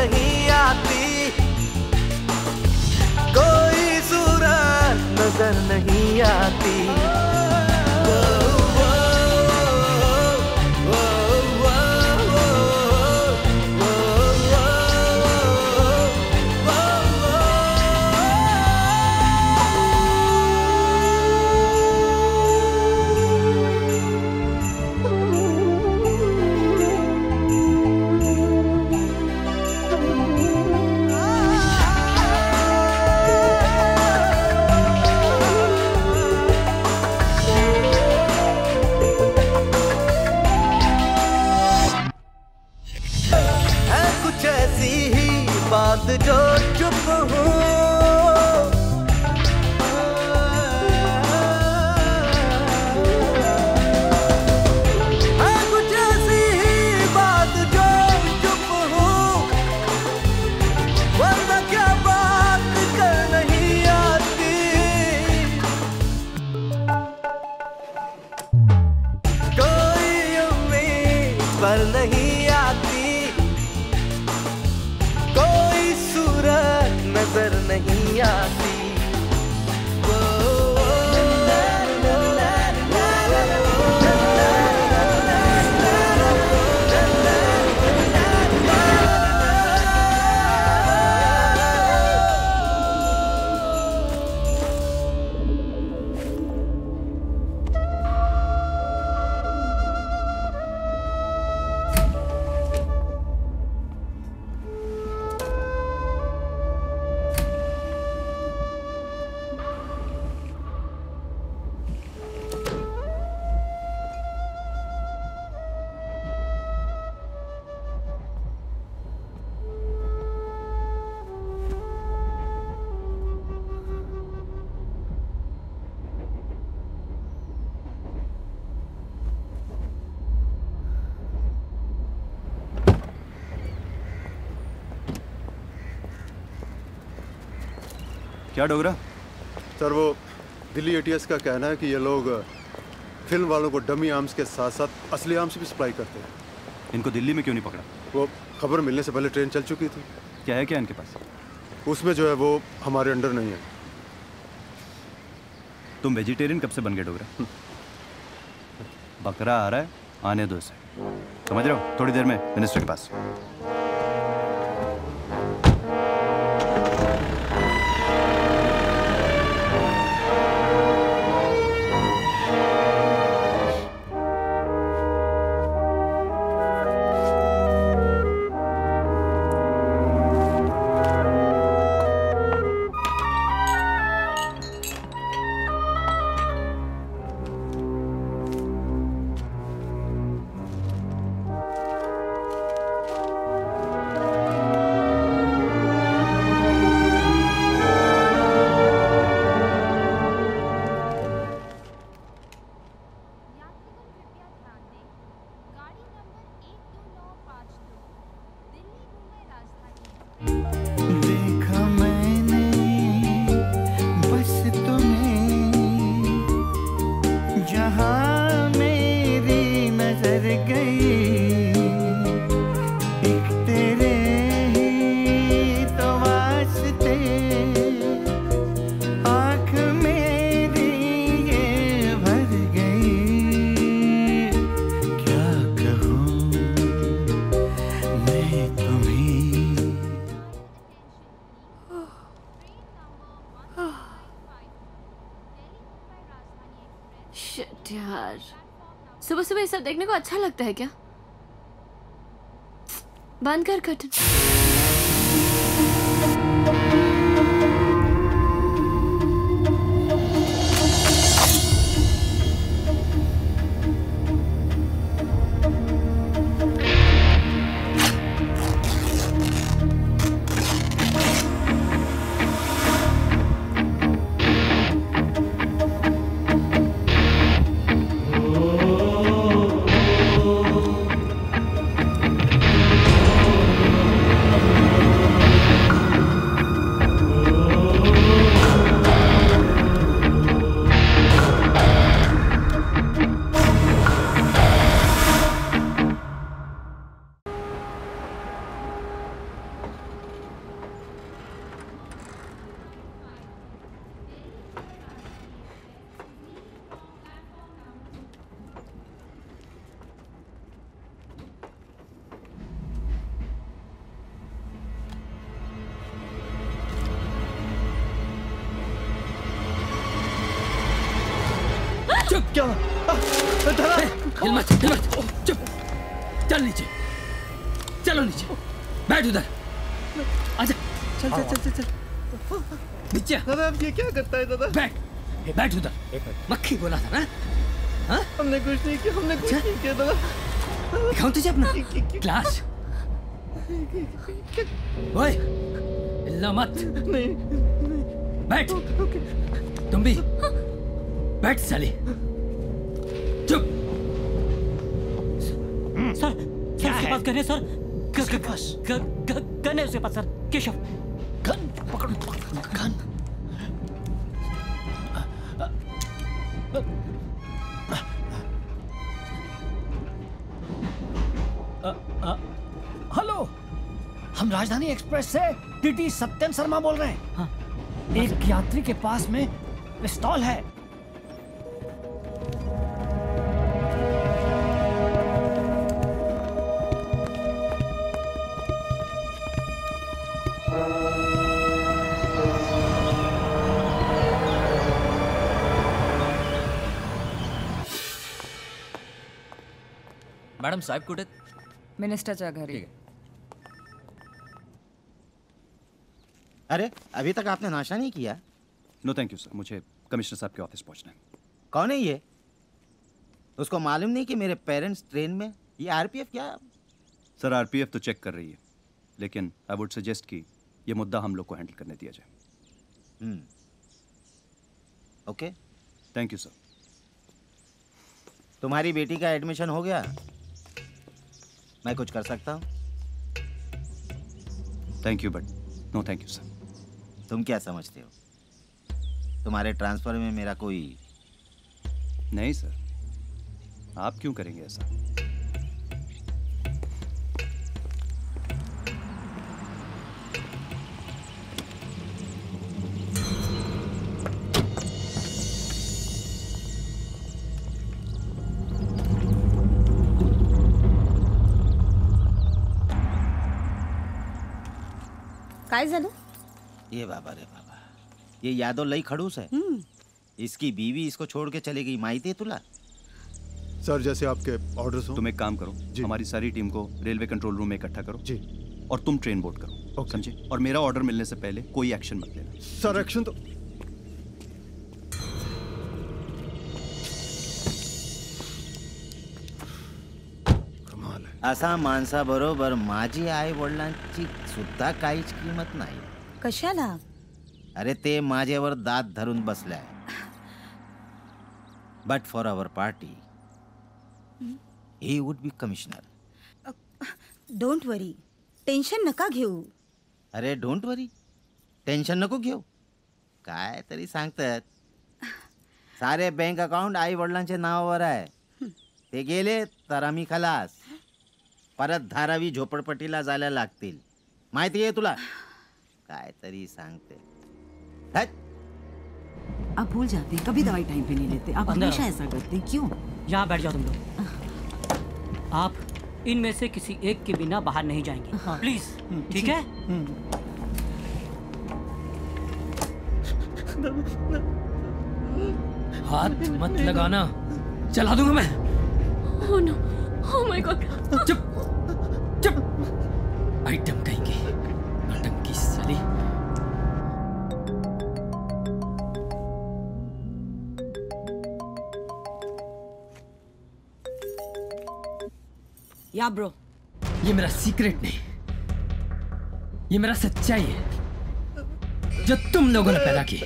नहीं आती, कोई सूरत नजर नहीं आती। बात जो चुप हूँ, है कुछ ऐसी ही बात जो चुप हूँ, वरना क्या बात कर नहीं आती। कोई उम्मीद पर नहीं आती, कोई सूरत नजर नहीं आती। क्या डोगरा? सर वो दिल्ली एटीएस का कहना है कि ये लोग फिल्म वालों को डमी आर्म्स के साथ साथ असली आर्म्स भी सप्लाई करते हैं। इनको दिल्ली में क्यों नहीं पकड़ा? वो खबर मिलने से पहले ट्रेन चल चुकी थी। क्या है क्या इनके पास? उसमें जो है वो हमारे अंडर नहीं है। तुम वेजिटेरियन कब से बन गए डोगरा? बकरा आ रहा है, आने दो इसे। समझ रहे हो? थोड़ी देर में मिनिस्टर के पास। शिट यार, सुबह सुबह ये सब देखने को अच्छा लगता है क्या? बंद कर कर्टन। चुप क्या हिल मत हिल मत चुप चल नीचे चलो नीचे बैठ उधर आजा चल चल चल चल नीचे दादा अब ये क्या करता है दादा? बैठ बैठ उधर मक्खी बोला था ना हाँ? हमने कुछ नहीं किया हमने कुछ नहीं किया दादा। दिखाऊं तुझे अपना क्लास ओए हिलना मत नहीं बैठ तुम भी बैठ साली चुप सर सर उसके पास गन है सर किसके पास गन है उसके पास सर केशव गन पकड़ो गन हेलो हम राजधानी एक्सप्रेस से टीटी सत्यम शर्मा बोल रहे हैं हाँ। एक यात्री के पास में पिस्तौल है मॅडम साहेब कुठे मिनिस्टरच्या घरी अरे अभी तक आपने नाश्ता नहीं किया? नो थैंक यू सर, मुझे कमिश्नर साहब के ऑफिस पहुंचना है। कौन है ये? उसको मालूम नहीं कि मेरे पेरेंट्स ट्रेन में? ये आरपीएफ क्या? सर आरपीएफ तो चेक कर रही है, लेकिन आई वुड सजेस्ट कि ये मुद्दा हम लोग को हैंडल करने दिया जाए। Hmm okay thank you sir. तुम्हारी बेटी का एडमिशन हो गया? मैं कुछ कर सकता हूँ? Thank you but no thank you sir. तुम क्या समझते हो तुम्हारे ट्रांसफर में मेरा कोई? नहीं सर, आप क्यों करेंगे ऐसा? काय झालं? ये बाबा रे बाबा, ये यादव लई खड़ूस है। इसकी बीवी इसको छोड़ के चली गई, माहिती है तुला? सर जैसे आपके ऑर्डर्स हो। तुम एक काम करो, हमारी सारी टीम को रेलवे कंट्रोल रूम में इकट्ठा करो जी, और तुम ट्रेन बोर्ड करो, समझे? और मेरा ऑर्डर मिलने से पहले कोई एक्शन मत लेना। सर एक्शन तो असा माणसा बरोबर माझी आई वडिलांची सुद्धा काहीच किंमत नाही। कशाला? अरे ते माझ्यावर दात धरून बसलाय। But for our party he would be commissioner. Don't worry, tension नका घेऊ। अरे डोंट वरी, टेन्शन नको घेऊ। काय तरी सांगतात। सारे बँक अकाउंट आई वडिलांच्या नावावर आहे, ते गेले तर आम्ही खलास। परत धारावी झोपडपट्टीला जायला लागतील, माहिती आहे तुला? काय तरी सांगते। आप भूल जाते हैं, कभी दवाई टाइम पे नहीं लेते। आप हमेशा ऐसा करते हैं, क्यों? यहाँ बैठ जाओ तुम लोग। आप इनमें से किसी एक के बिना बाहर नहीं जाएंगे, प्लीज, ठीक है? हाथ मत लगाना, चला दूंगा मैं। Oh no, oh my God! चुप चुप, आइटम कहेंगे, नौटंकी साली। या ब्रो, ये मेरा सीक्रेट नहीं, ये मेरा सच्चाई है जो तुम लोगों ने पैदा की।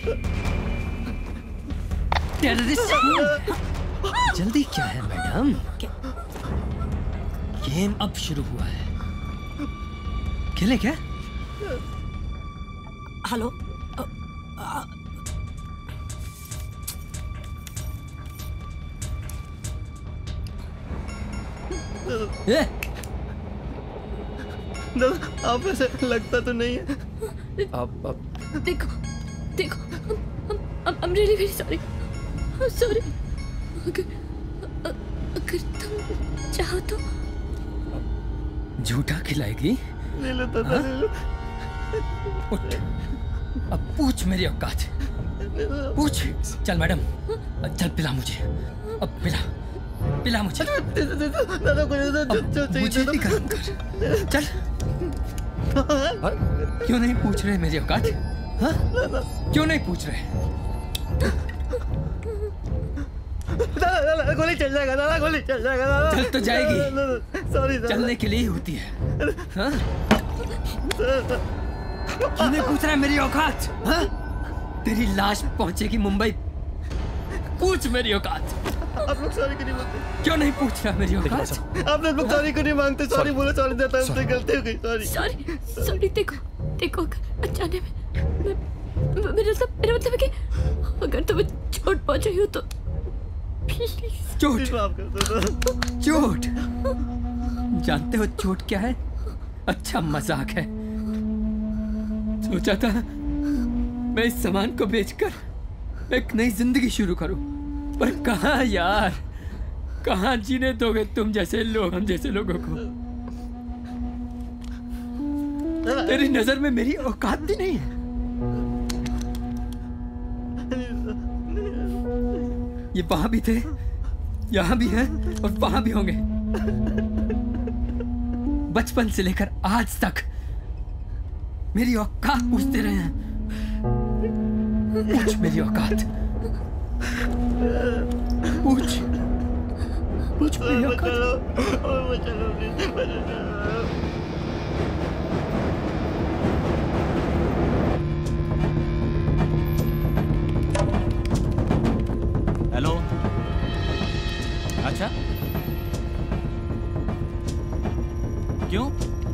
टेररिस्ट। जल्दी क्या है मैडम? गेम अब शुरू हुआ है, खेले क्या? हेलो, दादा, आप ऐसे लगता तो नहीं है। आप आप देखो देखो, I'm really very sorry, I'm sorry। अगर अगर तुम चाहो तो झूठा खिलाएगी? ले लो दादा, ले लो। उठ अब पूछ मेरी औकात, पूछ। चल मैडम, चल पिला मुझे, अब पिला पिला मुझे। मुझे भी गरम कर, चल। और क्यों नहीं पूछ रहे मेरी औकात? हाँ? क्यों नहीं पूछ रहे? दादा, दादा, गोली चल जाएगा, दादा, गोली चल जाएगा, दादा। चल तो जाएगी, सॉरी, चलने के लिए ही होती है। हाँ? क्यों नहीं पूछ रहा है मेरी औकात? हाँ? तेरी लाश पहुंचेगी मुंबई, पूछ मेरी औकात। आप लोग सॉरी क्यों नहीं मांगते? क्यों नहीं पूछ रहा मेरी औकात? आप लोग सॉरी क्यों नहीं मांगते? सॉरी बोलो, सॉरी देता हूं, हमसे गलती हो गई, सॉरी। सॉरी सॉरी देखो देखो अचानक में मैं- मेरा मतलब मेरा मतलब है कि अगर तुम्हें चोट पहुंचाई हो तो प्लीज। चोट चोट जानते हो चोट क्या है? अच्छा मजाक है। सोचा था मैं इस सामान को बेचकर एक नई जिंदगी शुरू करूं, पर कहां यार, कहां जीने दोगे तुम जैसे लोग, हम जैसे लोगों को। तेरी नजर में मेरी औकात भी नहीं है। ये वहां भी थे, यहां भी हैं और वहां भी होंगे। बचपन से लेकर आज तक मेरी औकात पूछते रहे हैं। पूछ मेरी औकात, पूछ पूछ मेरी औकात। हेलो, अच्छा क्यों?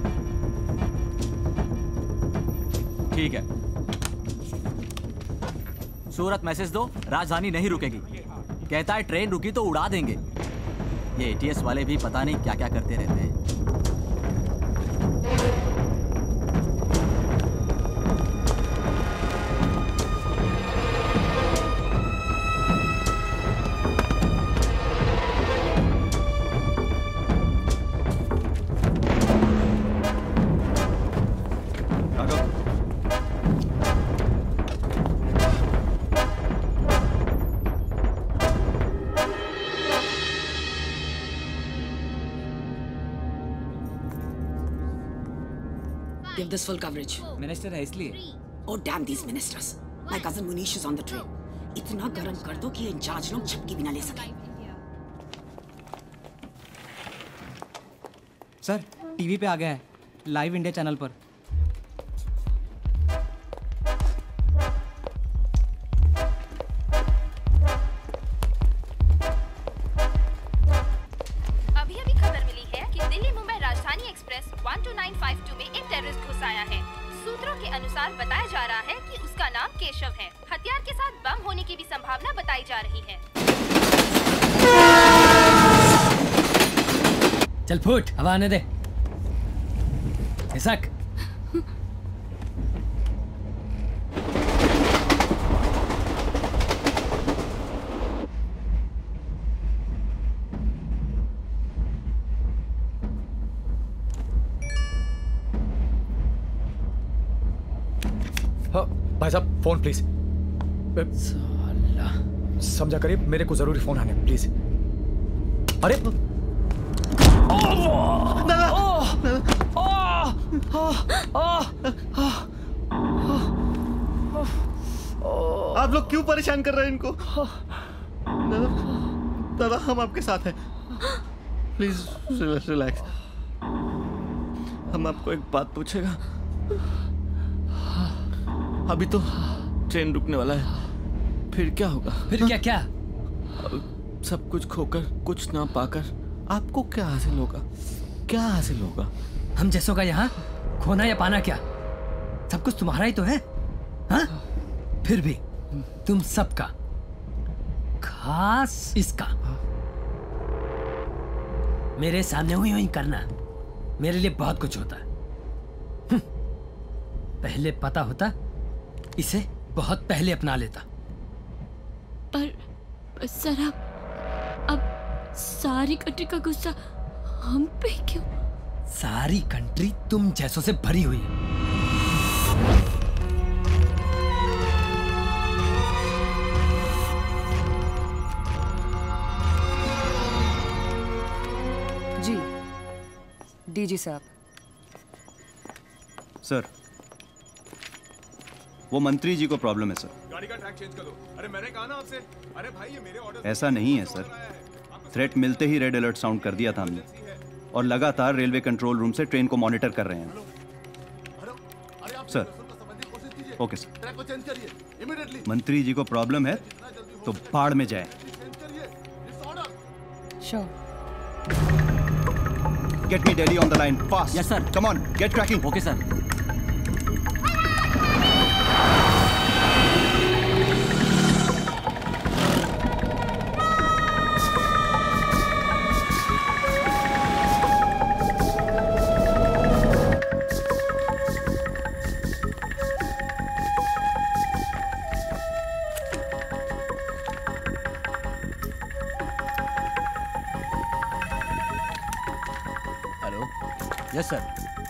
ठीक है, सूरत मैसेज दो, राजधानी नहीं रुकेगी। कहता है ट्रेन रुकी तो उड़ा देंगे। ये एटीएस वाले भी पता नहीं क्या क्या करते रहते हैं। Give this full coverage. Minister है इसलिए। Oh damn these ministers. My cousin Munish is on the train. इतना गरम कर दो कि इंचार्ज लोग झपकी भी ना ले सके। सर टीवी पे आ गया है, लाइव इंडिया चैनल पर। अभी अभी खबर मिली है कि दिल्ली मुंबई राजधानी एक्सप्रेस एक दो नौ पाँच दो में एक टेररिस्ट घुस आया है। सूत्रों के अनुसार बताया जा रहा है कि उसका नाम केशव है। हथियार के साथ बम होने की भी संभावना बताई जा रही है। चल फुट, हवा आने दे। इसक हाँ, भाई साहब फोन प्लीज। समझा करिए, मेरे को जरूरी फोन आने प्लीज। अरे आप लोग क्यों परेशान कर रहे हैं इनको? दादा, दादा हम आपके साथ हैं, प्लीज रिलैक्स। हम आपको एक बात पूछेगा। अभी तो ट्रेन रुकने वाला है, फिर क्या होगा? फिर क्या क्या? सब कुछ खोकर कुछ ना पाकर आपको क्या हासिल होगा? क्या हासिल होगा? हम जैसों का यहाँ खोना या पाना क्या, सब कुछ तुम्हारा ही तो है। हाँ? फिर भी तुम सबका, खास इसका, मेरे सामने हुई हुई करना मेरे लिए बहुत कुछ होता है। पहले पता होता इसे बहुत पहले अपना लेता। पर सर आप अब सारी कंट्री का गुस्सा हम पे क्यों? सारी कंट्री तुम जैसों से भरी हुई है। डीजी साहब। सर, वो मंत्री जी को प्रॉब्लम है सर। गाड़ी का ट्रैक चेंज कर दो। अरे मैंने कहा ना आपसे। अरे भाई ये मेरे ऑर्डर। ऐसा नहीं है सर। थ्रेट मिलते ही रेड अलर्ट साउंड कर दिया था हमने और लगातार रेलवे कंट्रोल रूम से ट्रेन को मॉनिटर कर रहे हैं। Sir, okay sir. ट्रैक को चेंज करिए इमीडिएटली। मंत्री जी को प्रॉब्लम है तो बाढ़ में जाए। Sure. Get me Delhi on the line fast. Yes, sir. Come on, get tracking. Okay, sir. Yes sir.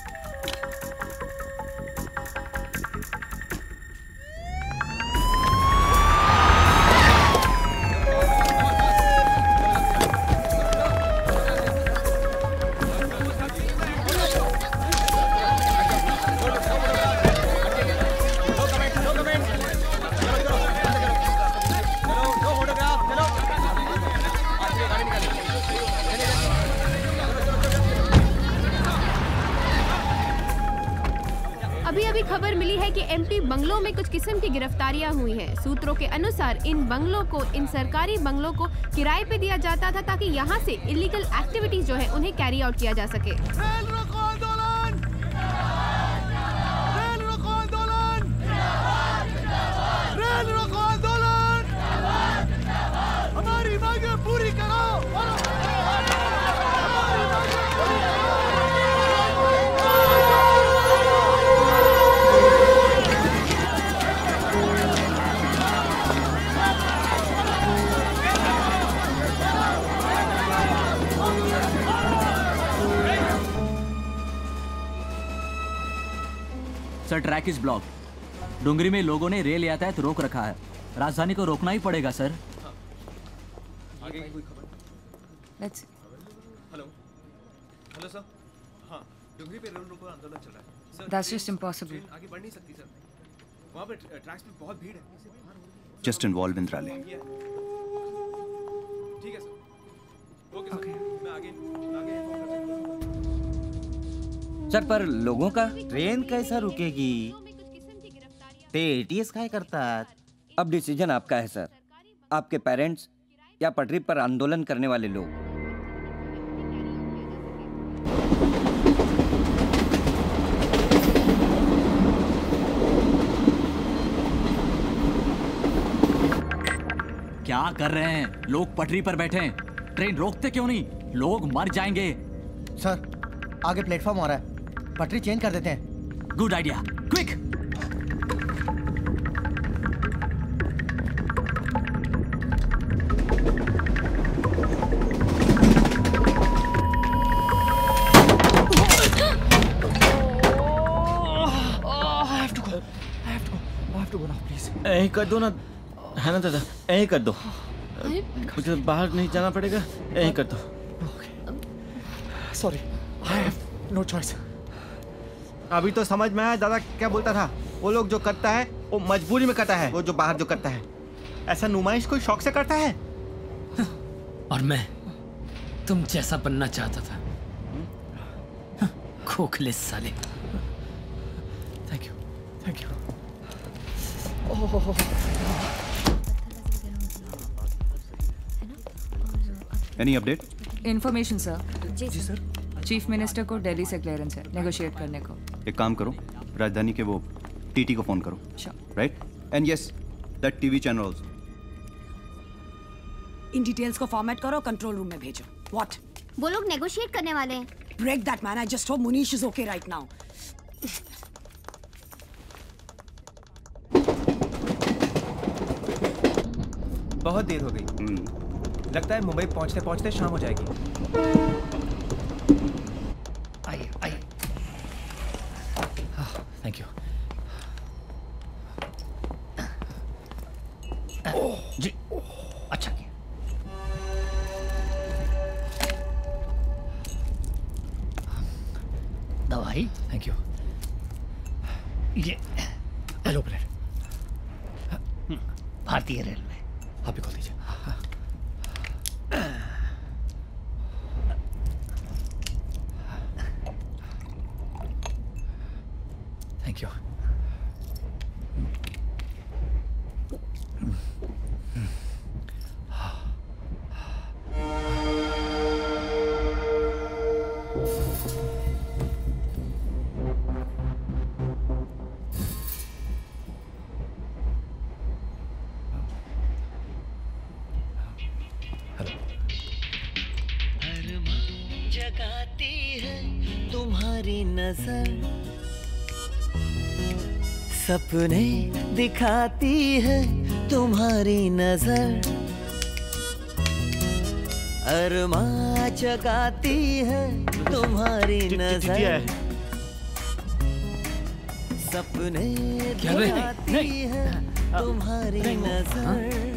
खबर मिली है कि एमपी बंगलों में कुछ किस्म की गिरफ्तारियां हुई हैं। सूत्रों के अनुसार इन बंगलों को इन सरकारी बंगलों को किराए पे दिया जाता था ताकि यहां से इलीगल एक्टिविटीज जो है उन्हें कैरी आउट किया जा सके। रेल रोको आंदोलन! रेल रोको आंदोलन! रेल रोको आंदोलन! हमारी मांगे पूरी करो! हमारी मांगे पूरी करो! Sir, track is block. Dungri में लोगों ने रेल यातायात रोक रखा है। राजधानी को रोकना ही पड़ेगा सर। आगे कोई खबर? Let's hello hello sir. हाँ, डुंगरी पे रेल रोको आंदोलन चल रहा है sir. That's just impossible. Train आगे बढ़ नहीं सकती सर। वहाँ पे ट्रैक्स पे बहुत भीड़ है। Just involve in rally. ठीक है सर। Okay sir. मैं आगे आगे इन्फॉर्म कर सकता सर, पर लोगों का ट्रेन कैसा रुकेगी? ते एटीएस काय करतात? अब डिसीजन आपका है सर। आपके पेरेंट्स या पटरी पर आंदोलन करने वाले लोग। क्या कर रहे हैं? लोग पटरी पर बैठे हैं। ट्रेन रोकते क्यों नहीं? लोग मर जाएंगे। सर, आगे प्लेटफॉर्म आ रहा है। पटरी चेंज कर देते हैं। Good idea, quick. यही कर दो ना, है ना दादा? यही कर दो। मुझे बाहर नहीं जाना पड़ेगा। यही कर दो। Sorry, I have no choice. अभी तो समझ में आया दादा क्या बोलता था। वो लोग जो करता है वो मजबूरी में करता है। वो जो बाहर जो करता है, ऐसा नुमाइश कोई शौक से करता है? और मैं तुम जैसा बनना चाहता था। खोखले साले। Thank you, thank you. Any update? Information sir. जी सर। चीफ मिनिस्टर को दिल्ली से क्लियरेंस है नेगोशिएट करने को। एक काम करो, राजधानी के वो टीटी को फोन करो। Right? And yes, that TV channel also. इन डिटेल्स को फॉर्मेट करो, कंट्रोल रूम में भेजो। व्हाट? वो लोग नेगोशिएट करने वाले हैं। Break that man. I just hope Munish is okay right now. बहुत देर हो गई। लगता है मुंबई पहुंचते पहुंचते शाम हो जाएगी। आइए आइए। Thank you. जी, अच्छा किया। ये हेलो प्लेट भारतीय रेलवे। आप भी खोल दीजिए। Thank you. जगाती है तुम्हारी नजर, सपने दिखाती है तुम्हारी नजर, अरमा जगाती है तुम्हारी नजर, सपने दिखाती है तुम्हारी नजर।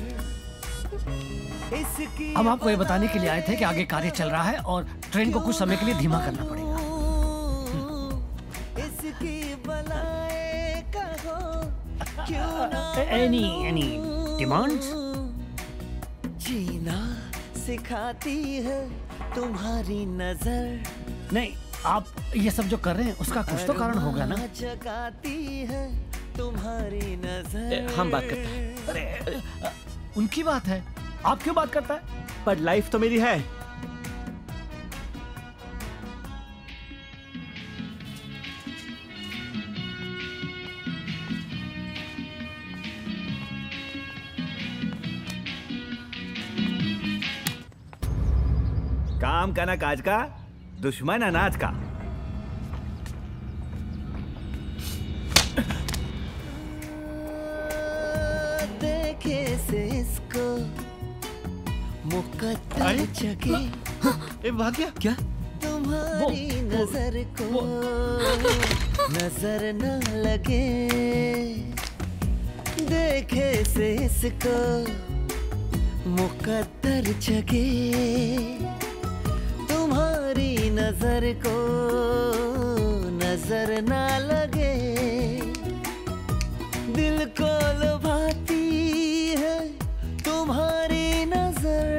हम आपको ये बताने के लिए आए थे कि आगे कार्य चल रहा है और ट्रेन को कुछ समय के लिए धीमा करना पड़ेगा। Any any demands? जीना सिखाती है तुम्हारी नजर। नहीं, आप ये सब जो कर रहे हैं उसका कुछ तो कारण होगा ना? जगाती है तुम्हारी नजर। हम बात करते हैं। अरे उनकी बात है, आप क्यों बात करता है? पर लाइफ तो मेरी है। काम का ना काज का, दुश्मन अनाज का। देखे से इसको मुकद्दर जगे, ए भाग गया क्या? तुम्हारी नजर को नजर न लगे, देखे से इसको मुकद्दर जगे, तुम्हारी नजर को नजर न लगे, दिल को लुभाती है तुम्हारी नजर,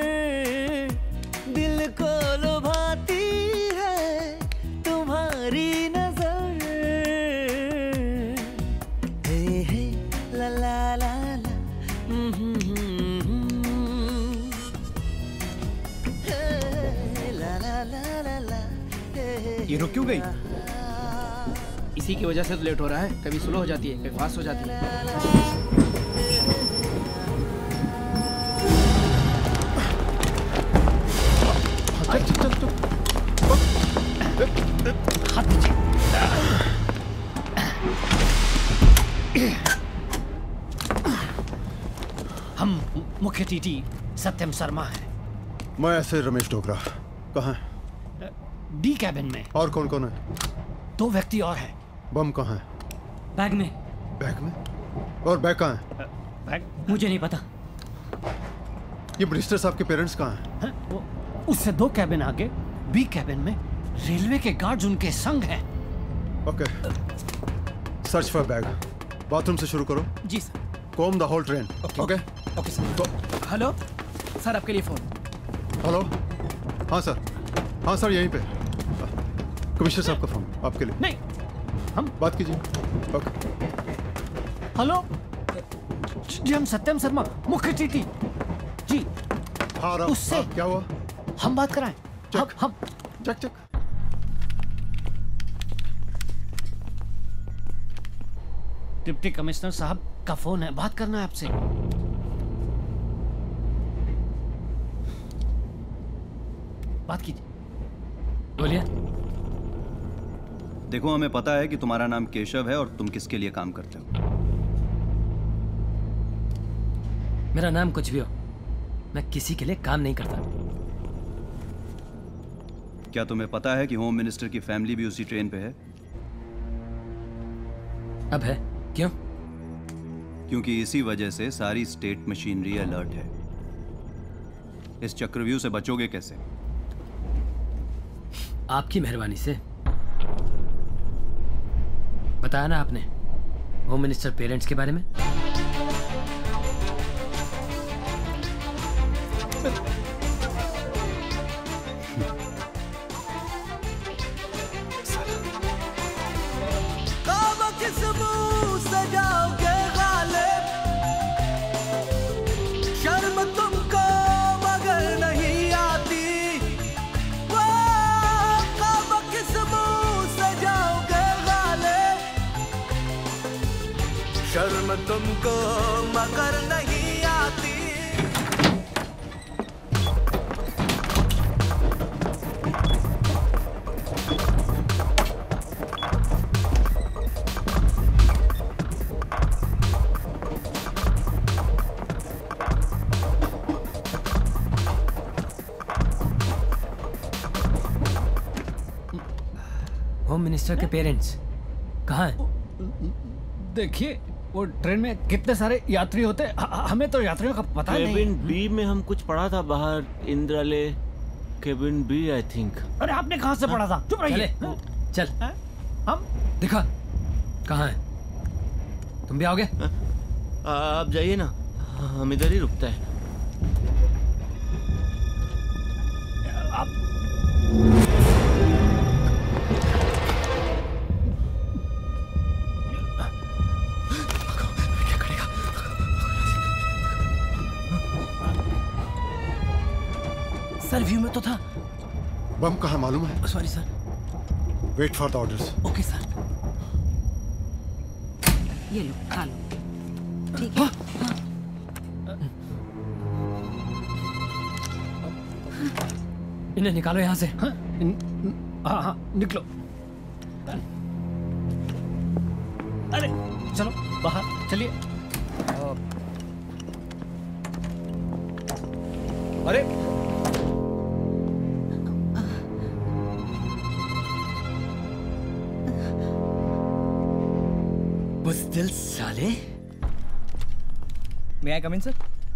दिल को लुभाती है तुम्हारी नजर। हे हे ला ला ला ला, ला ला ला ला ला। ये रुक क्यों गई? इसी की वजह से तो लेट हो रहा है। कभी स्लो हो जाती है, कभी फास्ट हो जाती है। हम मुख्य टीटी सत्यम शर्मा हैं। मैं ऐसे रमेश डोगरा। कहाँ है? डी कैबिन में। और कौन कौन है? दो व्यक्ति और हैं। बम कहाँ है? बैग में। बैग में? और बैग कहाँ है? बैग मुझे नहीं पता। ये मिनिस्टर साहब के पेरेंट्स कहाँ हैं? है? वो उससे दो कैबिन आगे बी कैबिन में रेलवे के गार्ड्स उनके संग हैं। Okay, search for bag. Bathroom से शुरू करो। जी sir. Comb the whole train. Okay okay sir. Hello sir, आपके लिए फोन। हेलो, हाँ सर, हाँ सर, यहीं पे कमिश्नर साहब का फोन आपके लिए। नहीं, हम बात कीजिए। ओके। हेलो जी, हम सत्यम शर्मा मुख्य टीटी जी। हाँ, उससे हाँ, क्या हुआ? हम बात कराएं। हम हम चेक चेक। डिप्टी कमिश्नर साहब का फोन है, बात करना है आपसे। बात कीजिए। बोलिए। देखो, हमें पता है कि तुम्हारा नाम केशव है और तुम किसके लिए काम करते हो। मेरा नाम कुछ भी हो, मैं किसी के लिए काम नहीं करता। क्या तुम्हें पता है कि होम मिनिस्टर की फैमिली भी उसी ट्रेन पे है? अब है? क्यों? क्योंकि इसी वजह से सारी स्टेट मशीनरी अलर्ट है। इस चक्रव्यूह से बचोगे कैसे? आपकी मेहरबानी से। बताया ना आपने होम मिनिस्टर पेरेंट्स के बारे में? शर्म तुमको मगर नहीं आती। होम मिनिस्टर के पेरेंट्स कहाँ हैं? देखिए वो ट्रेन में कितने सारे यात्री होते हैं, हमें तो यात्रियों का पता नहीं। केबिन बी में हम कुछ पढ़ा था बाहर, Indrale cabin B I think. अरे आपने कहाँ से पढ़ा था? चुप रहिए। चल हम दिखा कहाँ है? तुम भी आओगे? आप जाइए ना, हम इधर ही रुकता है। सर व्यू में तो था। बम कहाँ मालूम है? Sorry sir. Wait for the orders. Okay sir. ये लो खा लो। ठीक है। इन्हें निकालो यहाँ से। हाँ हाँ हाँ निकलो। अरे चलो बाहर चलिए। अरे बुज़दिल साले। May I come in, sir?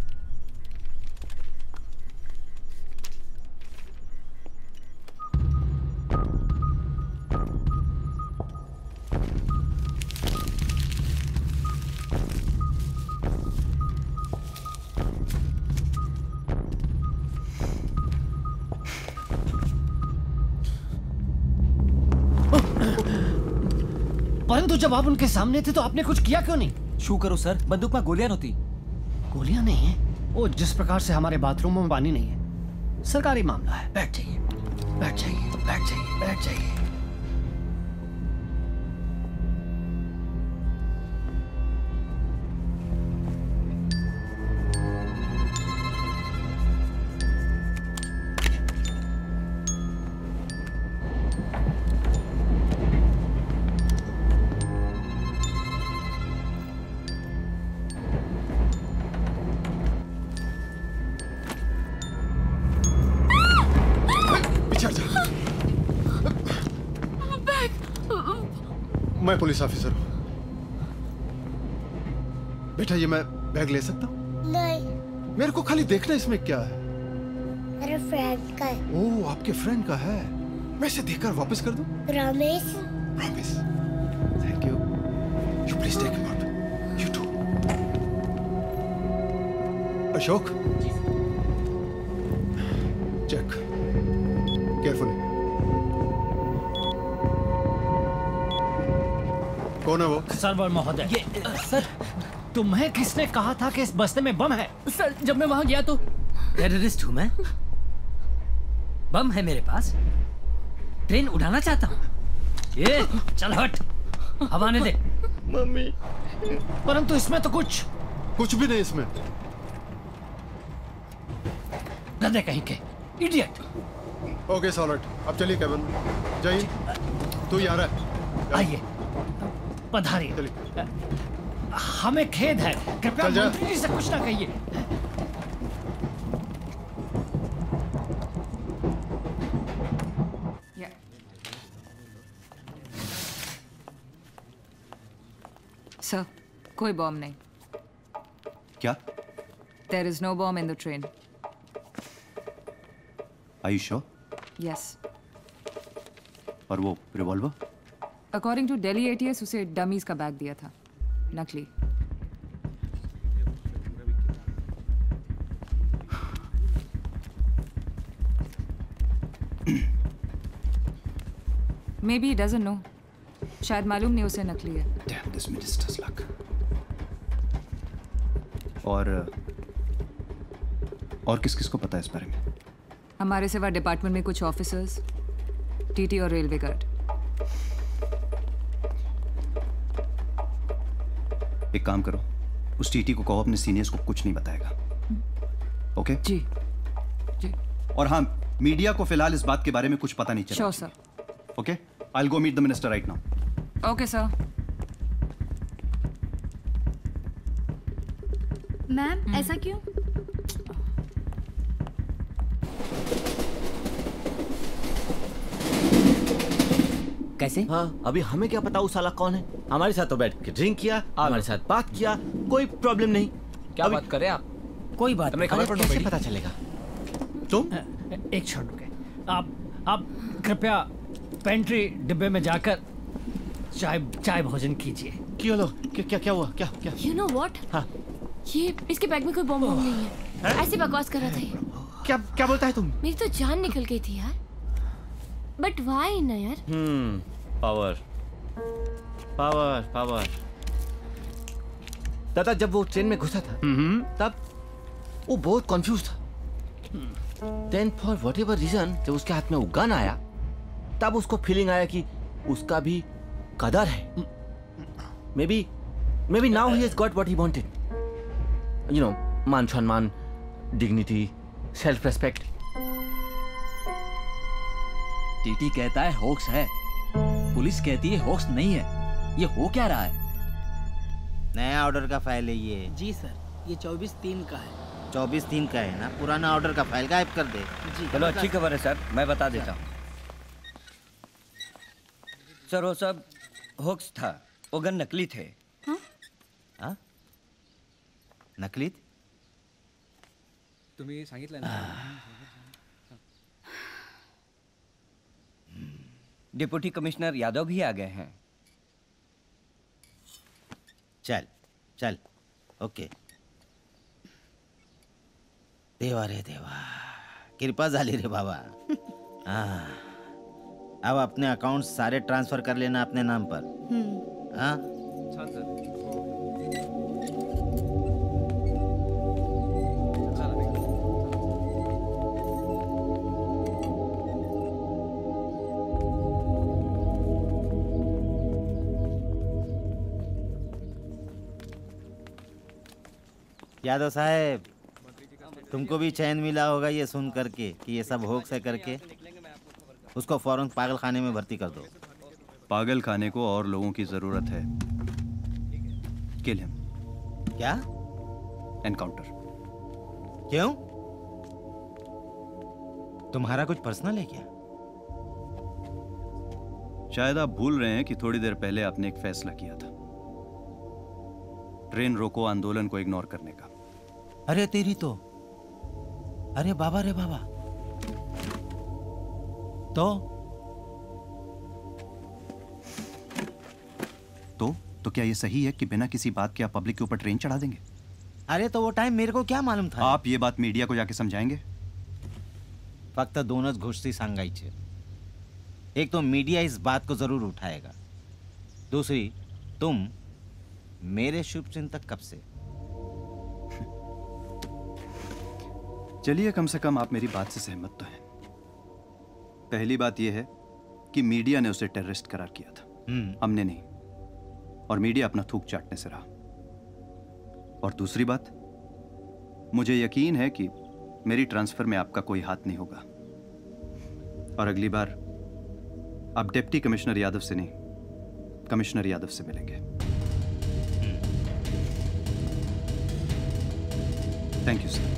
परंतु जब आप उनके सामने थे तो आपने कुछ किया क्यों नहीं? शू करो सर, बंदूक में गोलियां नहोती। गोलियां नहीं है? वो जिस प्रकार से हमारे बाथरूमों में पानी नहीं है, सरकारी मामला है। बैठ जाइए, बैठ जाइए, बैठ जाइए, बैठ जाइए। मैं पुलिस ऑफिसर हूँ। बेटा ये मैं बैग ले सकता हूँ? नहीं। मेरे को खाली देखना इसमें क्या है। मेरे फ्रेंड का है। ओह आपके फ्रेंड का है। मैं इसे देखकर वापस कर दूँ? Promise. Promise. Thank you. You please take him out. You too. Ashok. Check. Carefully. कौन है वो? सरवर महोदय। ये सर तुम्हें किसने कहा था कि इस बस्ते में बम है? सर जब मैं वहां गया तो टेररिस्ट हूं मैं? बम है मेरे पास, ट्रेन उड़ाना चाहता हूँ। ये चल हट, हवा आने दे। मम्मी। परंतु इसमें तो कुछ कुछ भी नहीं इसमें। गधे कहीं के, इडियट। ओके सॉलिड, अब चलिए केबिन जाइए। तू यहाँ रह। आइए पधारिए। हमें खेद है, कृपया मंत्री जी से कुछ ना कहिए। सर कोई बॉम्ब नहीं। क्या? There is no bomb in the train. Are you sure? Yes. और वो revolver? According to Delhi ATS उसे डमीज का बैग दिया था, नकली। मे बी डजंट नो, शायद मालूम नहीं उसे नकली है। Damn this minister's luck. और और किस किस को पता है इस बारे में? हमारे सिवा डिपार्टमेंट में कुछ ऑफिसर्स, टीटी और रेलवे गार्ड। एक काम करो, उस टीटी को कहो अपने सीनियर्स को कुछ नहीं बताएगा। ओके? जी जी। और हाँ, मीडिया को फिलहाल इस बात के बारे में कुछ पता नहीं चला। Sure sir. Okay? I will go meet the minister right now. Okay sir. Ma'am ऐसा क्यों? कैसे? हाँ, अभी हमें क्या पता वो साला कौन है। हमारे साथ तो बैठ के ड्रिंक किया, हमारे साथ बात किया, कोई प्रॉब्लम नहीं। क्या बात करें आप? कोई बात नहीं, नहीं। खबर कैसे पता चलेगा? तुम एक क्षण रुके। आप आप कृपया पेंट्री डिब्बे में जाकर चाय चाय भोजन कीजिए। क्यों लो? क्या क्या क्या हुआ? क्या क्या? You know what? हाँ। ये इसके बैग में कोई बम बम नहीं है। ऐसे बकवास कर रहा था ये। क्या क्या बोलता है तुम? मेरी तो जान निकल गई थी यार। बट व्हाई ना यार? Hmm, power, power, power. दादा जब वो ट्रेन में घुसा था, तब वो बहुत कंफ्यूज था। Then for whatever reason जब उसके हाथ में वो गन आया, तब उसको फीलिंग आया कि उसका भी कदर है। May be maybe now he has got what he wanted. You know, मान सम्मान, डिग्निटी, सेल्फ रेस्पेक्ट। टीटी कहता है होक्स है, पुलिस कहती है होक्स नहीं है। ये हो क्या रहा है? नया ऑर्डर का फाइल है ये। जी सर, ये चौबीस तीन का है। चौबीस तीन का है ना? पुराना ऑर्डर का फाइल गायब कर दे। जी चलो, अच्छी खबर है सर, मैं बता देता हूँ। सर वो सब होक्स था, वो गन नकली थे। हाँ? नकली? तुम्ही सांगितलं ना। डिप्टी कमिश्नर यादव भी आ गए हैं। चल चल, ओके। देवा रे देवा, कृपा झाली रे बाबा। हाँ, अब अपने अकाउंट सारे ट्रांसफर कर लेना अपने नाम पर। हाँ? छान सर। यादव साहब, तुमको भी चैन मिला होगा ये सुन करके कि ये सब होक्स है करके। उसको फौरन पागल खाने में भर्ती कर दो। पागल खाने को और लोगों की जरूरत है। Kill him. क्या? एनकाउंटर। क्यों? तुम्हारा कुछ पर्सनल है क्या? शायद आप भूल रहे हैं कि थोड़ी देर पहले आपने एक फैसला किया था, ट्रेन रोको आंदोलन को इग्नोर करने का। अरे तेरी तो, अरे बाबा रे बाबा। तो तो तो क्या ये सही है कि बिना किसी बात के आप पब्लिक के ऊपर ट्रेन चढ़ा देंगे? अरे तो वो टाइम मेरे को क्या मालूम था? आप ये बात मीडिया को जाके समझाएंगे? फक्त दोनच गोष्टी सांगायचे। एक तो मीडिया इस बात को जरूर उठाएगा, दूसरी तुम मेरे शुभ चिंतक कब से। चलिए, कम से कम आप मेरी बात से सहमत तो हैं। पहली बात यह है कि मीडिया ने उसे टेररिस्ट करार किया था, हमने नहीं, और मीडिया अपना थूक चाटने से रहा। और दूसरी बात, मुझे यकीन है कि मेरी ट्रांसफर में आपका कोई हाथ नहीं होगा, और अगली बार आप डिप्टी कमिश्नर यादव से नहीं, कमिश्नर यादव से मिलेंगे। Thank you sir.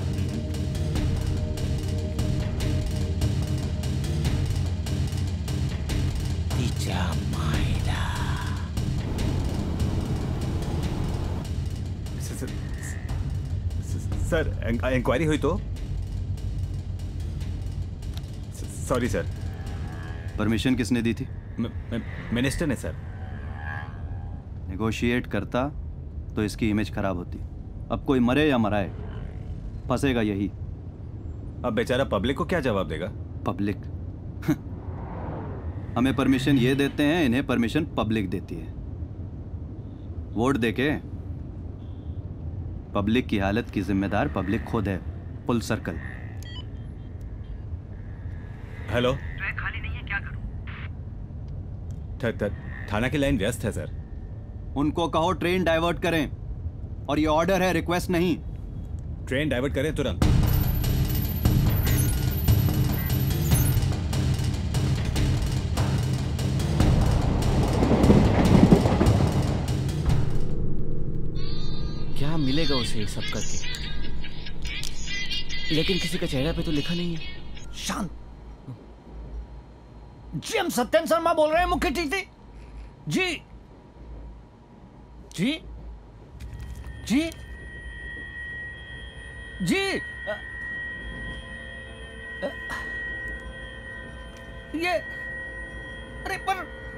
Sir inquiry हुई तो? Sorry sir. परमिशन किसने दी थी? मिनिस्टर ने सर। नेगोशिएट करता तो इसकी इमेज खराब होती। अब कोई मरे या मराए, फंसेगा यही। अब बेचारा पब्लिक को क्या जवाब देगा? पब्लिक हमें परमिशन ये देते हैं, इन्हें परमिशन पब्लिक देती है। वोट देके पब्लिक की हालत की जिम्मेदार पब्लिक खुद है। Full circle. हेलो, ट्रैक खाली नहीं है, क्या करूं? थ- थ- थाना की लाइन व्यस्त है सर। उनको कहो ट्रेन डाइवर्ट करें, और ये ऑर्डर है, रिक्वेस्ट नहीं। ट्रेन डाइवर्ट करें तुरंत। क्या मिलेगा उसे ये सब करके? लेकिन किसी का चेहरा पे तो लिखा नहीं है। शांत। जी हम सत्यन शर्मा बोल रहे हैं, मुख्य टीटी। जी जी जी जी अ, अ, ये अरे पर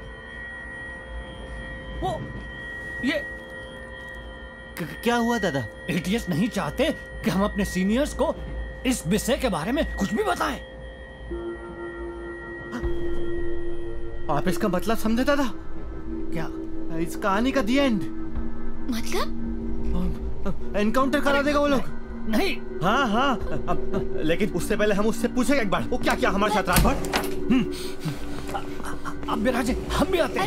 वो ये क्या हुआ दादा? एटीएस नहीं चाहते कि हम अपने सीनियर्स को इस विषय के बारे में कुछ भी बताएं। आप इसका मतलब समझे दादा? क्या? इस कहानी का दी एंड। मतलब एनकाउंटर करा देगा वो लोग। नहीं। हाँ हाँ अब, लेकिन उससे पहले हम उससे पूछेंगे एक बार, वो क्या क्या हमारे साथ रात भर। अब बिराजे हम भी आते हैं।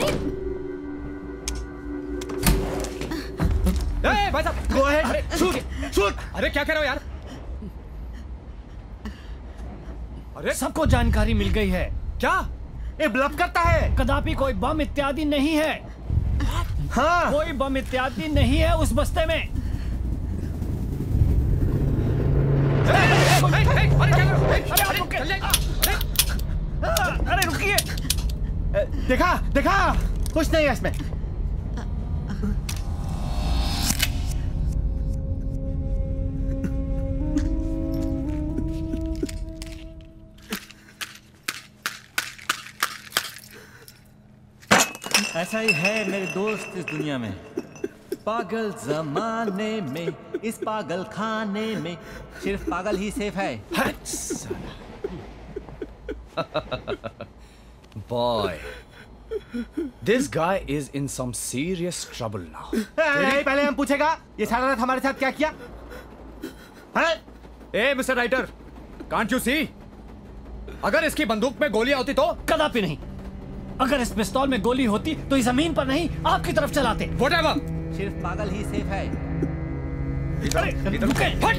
ए, भाई साहब, गो अहेड, अरे शूट, शूट। अरे क्या कह रहे हो यार? अरे सबको जानकारी मिल गई है। क्या? ये ब्लफ करता है। कदापि कोई बम इत्यादि नहीं है। हाँ। कोई बम इत्यादि नहीं है उस बस्ते में। अरे रुकिए। देखा देखा, कुछ नहीं है इसमें। ऐसा ही है मेरे दोस्त इस दुनिया में। पागल जमाने में, इस पागल खाने में सिर्फ पागल ही सेफ है। Boy, this guy is in some serious trouble now. ए, पहले हम पूछेगा ये सारा रात हमारे साथ क्या किया है? ए mister writer, can't you see? अगर इसकी बंदूक में गोलियां होती तो? कदापि नहीं। अगर इस पिस्तौल में गोली होती तो ये जमीन पर नहीं आपकी तरफ चलाते। Whatever. सिर्फ पागल ही सेफ है। अरे रुके, फट!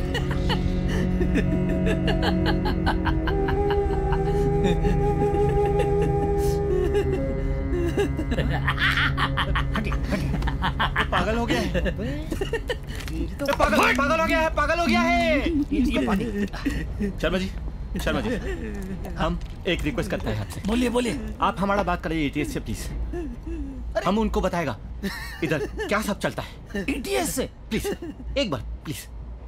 पागल हो गया है। पागल पागल हो गया है, पागल हो गया है। शर्मा जी, शर्मा जी, हम एक रिक्वेस्ट करते हैं आपसे। बोलिए बोलिए। आप हमारा बात करिए एटीएस से प्लीज। हम उनको बताएगा इधर क्या सब चलता है। एटीएस से प्लीज एक बार प्लीज।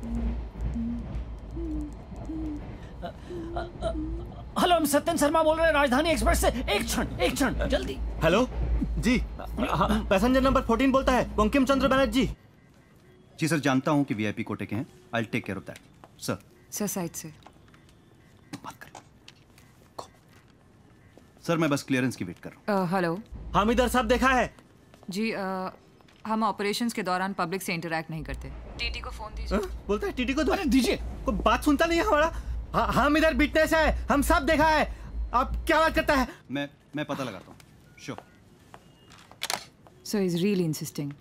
हेलो, हम सत्यन शर्मा बोल रहे हैं राजधानी एक्सप्रेस से। एक क्षण एक क्षण जल्दी। हेलो जी, हम पैसेंजर नंबर फोर्टीन बोलता है, बंकिम चंद्र बनर्जी। जी सर, जानता हूं कि वीआईपी कोटे के हैं। I will take care of that sir. Sir side से सर, मैं बस क्लियरेंस की वेट कर रहा हूं। हेलो। हम इधर सब देखा है जी। uh, हम ऑपरेशंस के दौरान पब्लिक से इंटरैक्ट नहीं करते। टीटी को फोन दीजिए। बोलता है टीटी को दो। अरे दीजिए। कोई बात सुनता नहीं है हमारा। हाँ, हम इधर विटनेस है, हम सब देखा है। आप क्या बात करता है? मैं मैं पता लगाता हूँ। Sure. So is really insisting.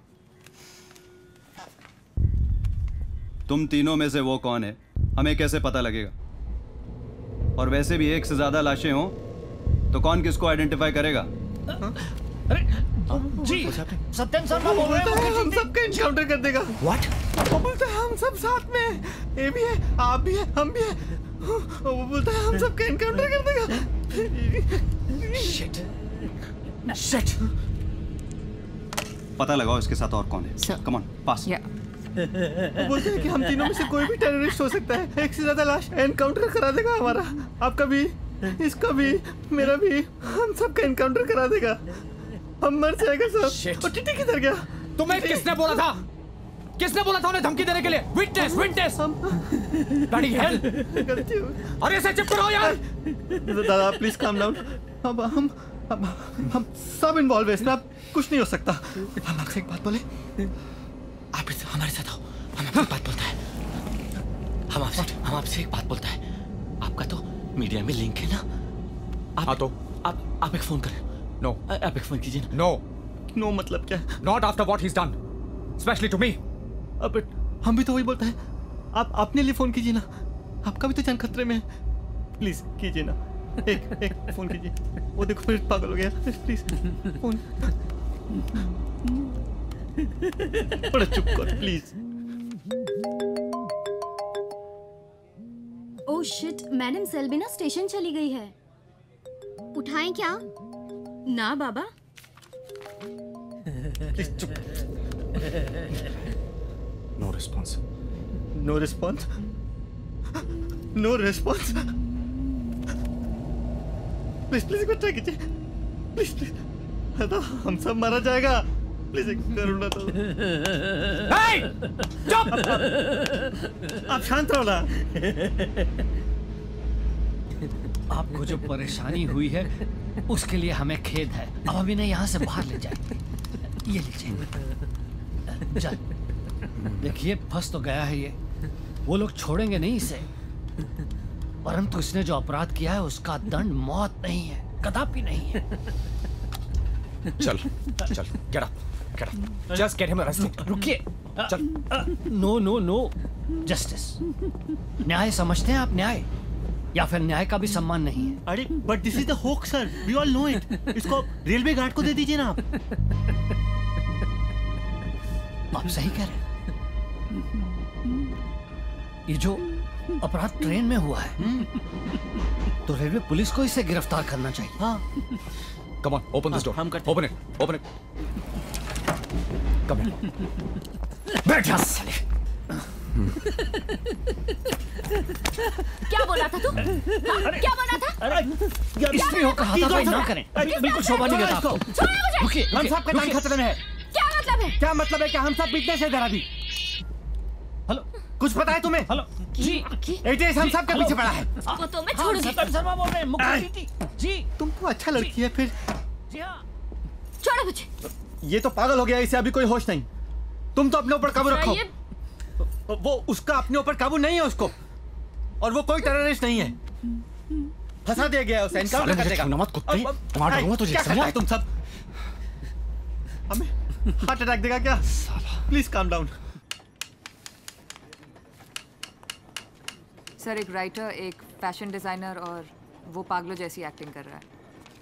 तुम तीनों में से वो कौन है, हमें कैसे पता लगेगा? और वैसे भी एक से ज्यादा लाशें हों तो कौन किसको आइडेंटिफाई करेगा? अरे जी, सत्यन शर्मा बोल रहे हैं, हम सबका एनकाउंटर कर देगा। What? वो बोलता है हम सब साथ में हैं। ये भी है, आप भी है, हम भी है। वो बोलता है हम सबका एनकाउंटर कर देगा। Shit. Shit. पता लगाओ इसके साथ और कौन है। Come on, pass. वो बोलते हैं कि हम तीनों में से कोई भी टेररिस्ट हो सकता है। एक से ज्यादा लाश एनकाउंटर करा देगा हमारा। आपका भी इसका भी मेरा भी हम सबका इनकाउंटर करा देगा। हम मर जाएगा सब। और टीटी किधर गया? तुम्हें किसने बोला था? किसने बोला था उन्हें धमकी देने के लिए? Witness witness bloody hell. अरे इसे चुप करो यार। दादा प्लीज काम डाउन। अब हम हम हम सब इन्वॉल्व है इसमें, अब कुछ नहीं हो सकता। हम आपसे एक बात बोले, आप इस हमारे साथ आओ। हम आपसे एक बात बोलता है। हम आपसे हम आपसे एक बात बोलता है। आपका तो मीडिया में लिंक है ना? आप, हाँ तो आप आप एक फोन करें। नो आप एक फोन कीजिए ना। नो नो मतलब क्या? Not after what he is done, specially to me. अब हम भी तो वही बोलते हैं। आप अपने लिए फोन कीजिए ना, आपका भी तो जान खतरे में है। प्लीज कीजिए ना, एक एक फोन कीजिए। वो देखो फिर पागल हो गया। Please phone. बड़ा चुप कर please. Oh shit, madam Selbina station चली गई है। उठाएं क्या? ना बाबा। प्लीज चुप। No response. No response. No response. Please please एक बार ट्राई कीजिए। Please please. दादा हम सब मारा जाएगा। प्लीज एक करुणा तो। चुप। आप शांत रहो ना। आपको जो परेशानी हुई है उसके लिए हमें खेद है। अब अभी नहीं यहाँ से बाहर ले जाए। ये लीजिए। चल देखिए, फंस तो गया है ये। वो लोग छोड़ेंगे नहीं इसे, परंतु इसने जो अपराध किया है उसका दंड मौत नहीं है, कदापि नहीं है। चल चल get up get up just get him arrested. रुकिए। चल। No no no justice. न्याय समझते हैं आप? न्याय या फिर न्याय का भी सम्मान नहीं है? अरे but this is the hoax sir, we all know it. इसको रेलवे गार्ड को दे दीजिए ना आप। आप सही कह रहे हैं। ये जो अपराध ट्रेन में हुआ है तो रेलवे पुलिस को इसे गिरफ्तार करना चाहिए। हाँ। Come on, open this door. हम करते। Open it open it. Come on. बैठ जा साले। क्या बोला था तू? क्या बोला था? अरे स्त्रियों का हाथापाई ना करें, बिल्कुल शोभा नहीं देता आपको। रुकिए, हम सबका जान खतरे में है। क्या मतलब है? क्या मतलब है कि हम सब बिजनेस है जरा भी। हेलो, कुछ पता है तुम्हें? हेलो जी, एटीएस हम सबके पीछे पड़ा है। वो तो मैं छोड़ दूंगी। सत्यम शर्मा बोल रहे हैं, मुख्य टीटी जी। तुम तो अच्छा लड़की है फिर। जी हाँ। छोड़ो मुझे। ये तो पागल हो गया, इसे अभी कोई होश नहीं। तुम तो अपने ऊपर काबू रखो। वो उसका अपने ऊपर काबू नहीं है उसको, और वो कोई टेररिस्ट नहीं है। फंसा दिया गया है उसे, इनकाउंटर कर देगा। मत कुत्ते, वहां डरूंगा तुझे। क्या करता है तुम सब? हमें हार्ट अटैक देगा क्या? Please calm down. सर एक राइटर, एक फैशन डिजाइनर और वो पागलों जैसी एक्टिंग कर रहा है।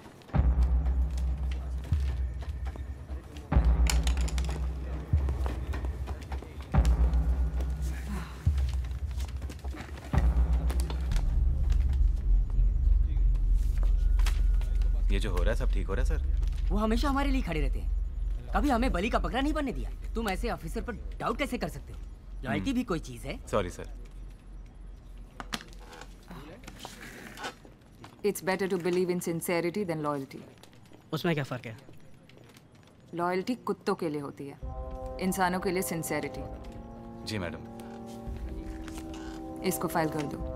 ये जो हो रहा है सब ठीक हो रहा है सर? वो हमेशा हमारे लिए खड़े रहते हैं, कभी हमें बलि का बकरा नहीं बनने दिया। तुम ऐसे ऑफिसर पर डाउट कैसे कर सकते हो? लॉयल्टी भी कोई चीज है। Sorry sir. It's better to believe in sincerity than loyalty. उसमें क्या फर्क है? लॉयल्टी कुत्तों के लिए होती है, इंसानों के लिए सिंसेरिटी। जी मैडम। इसको फाइल कर दो।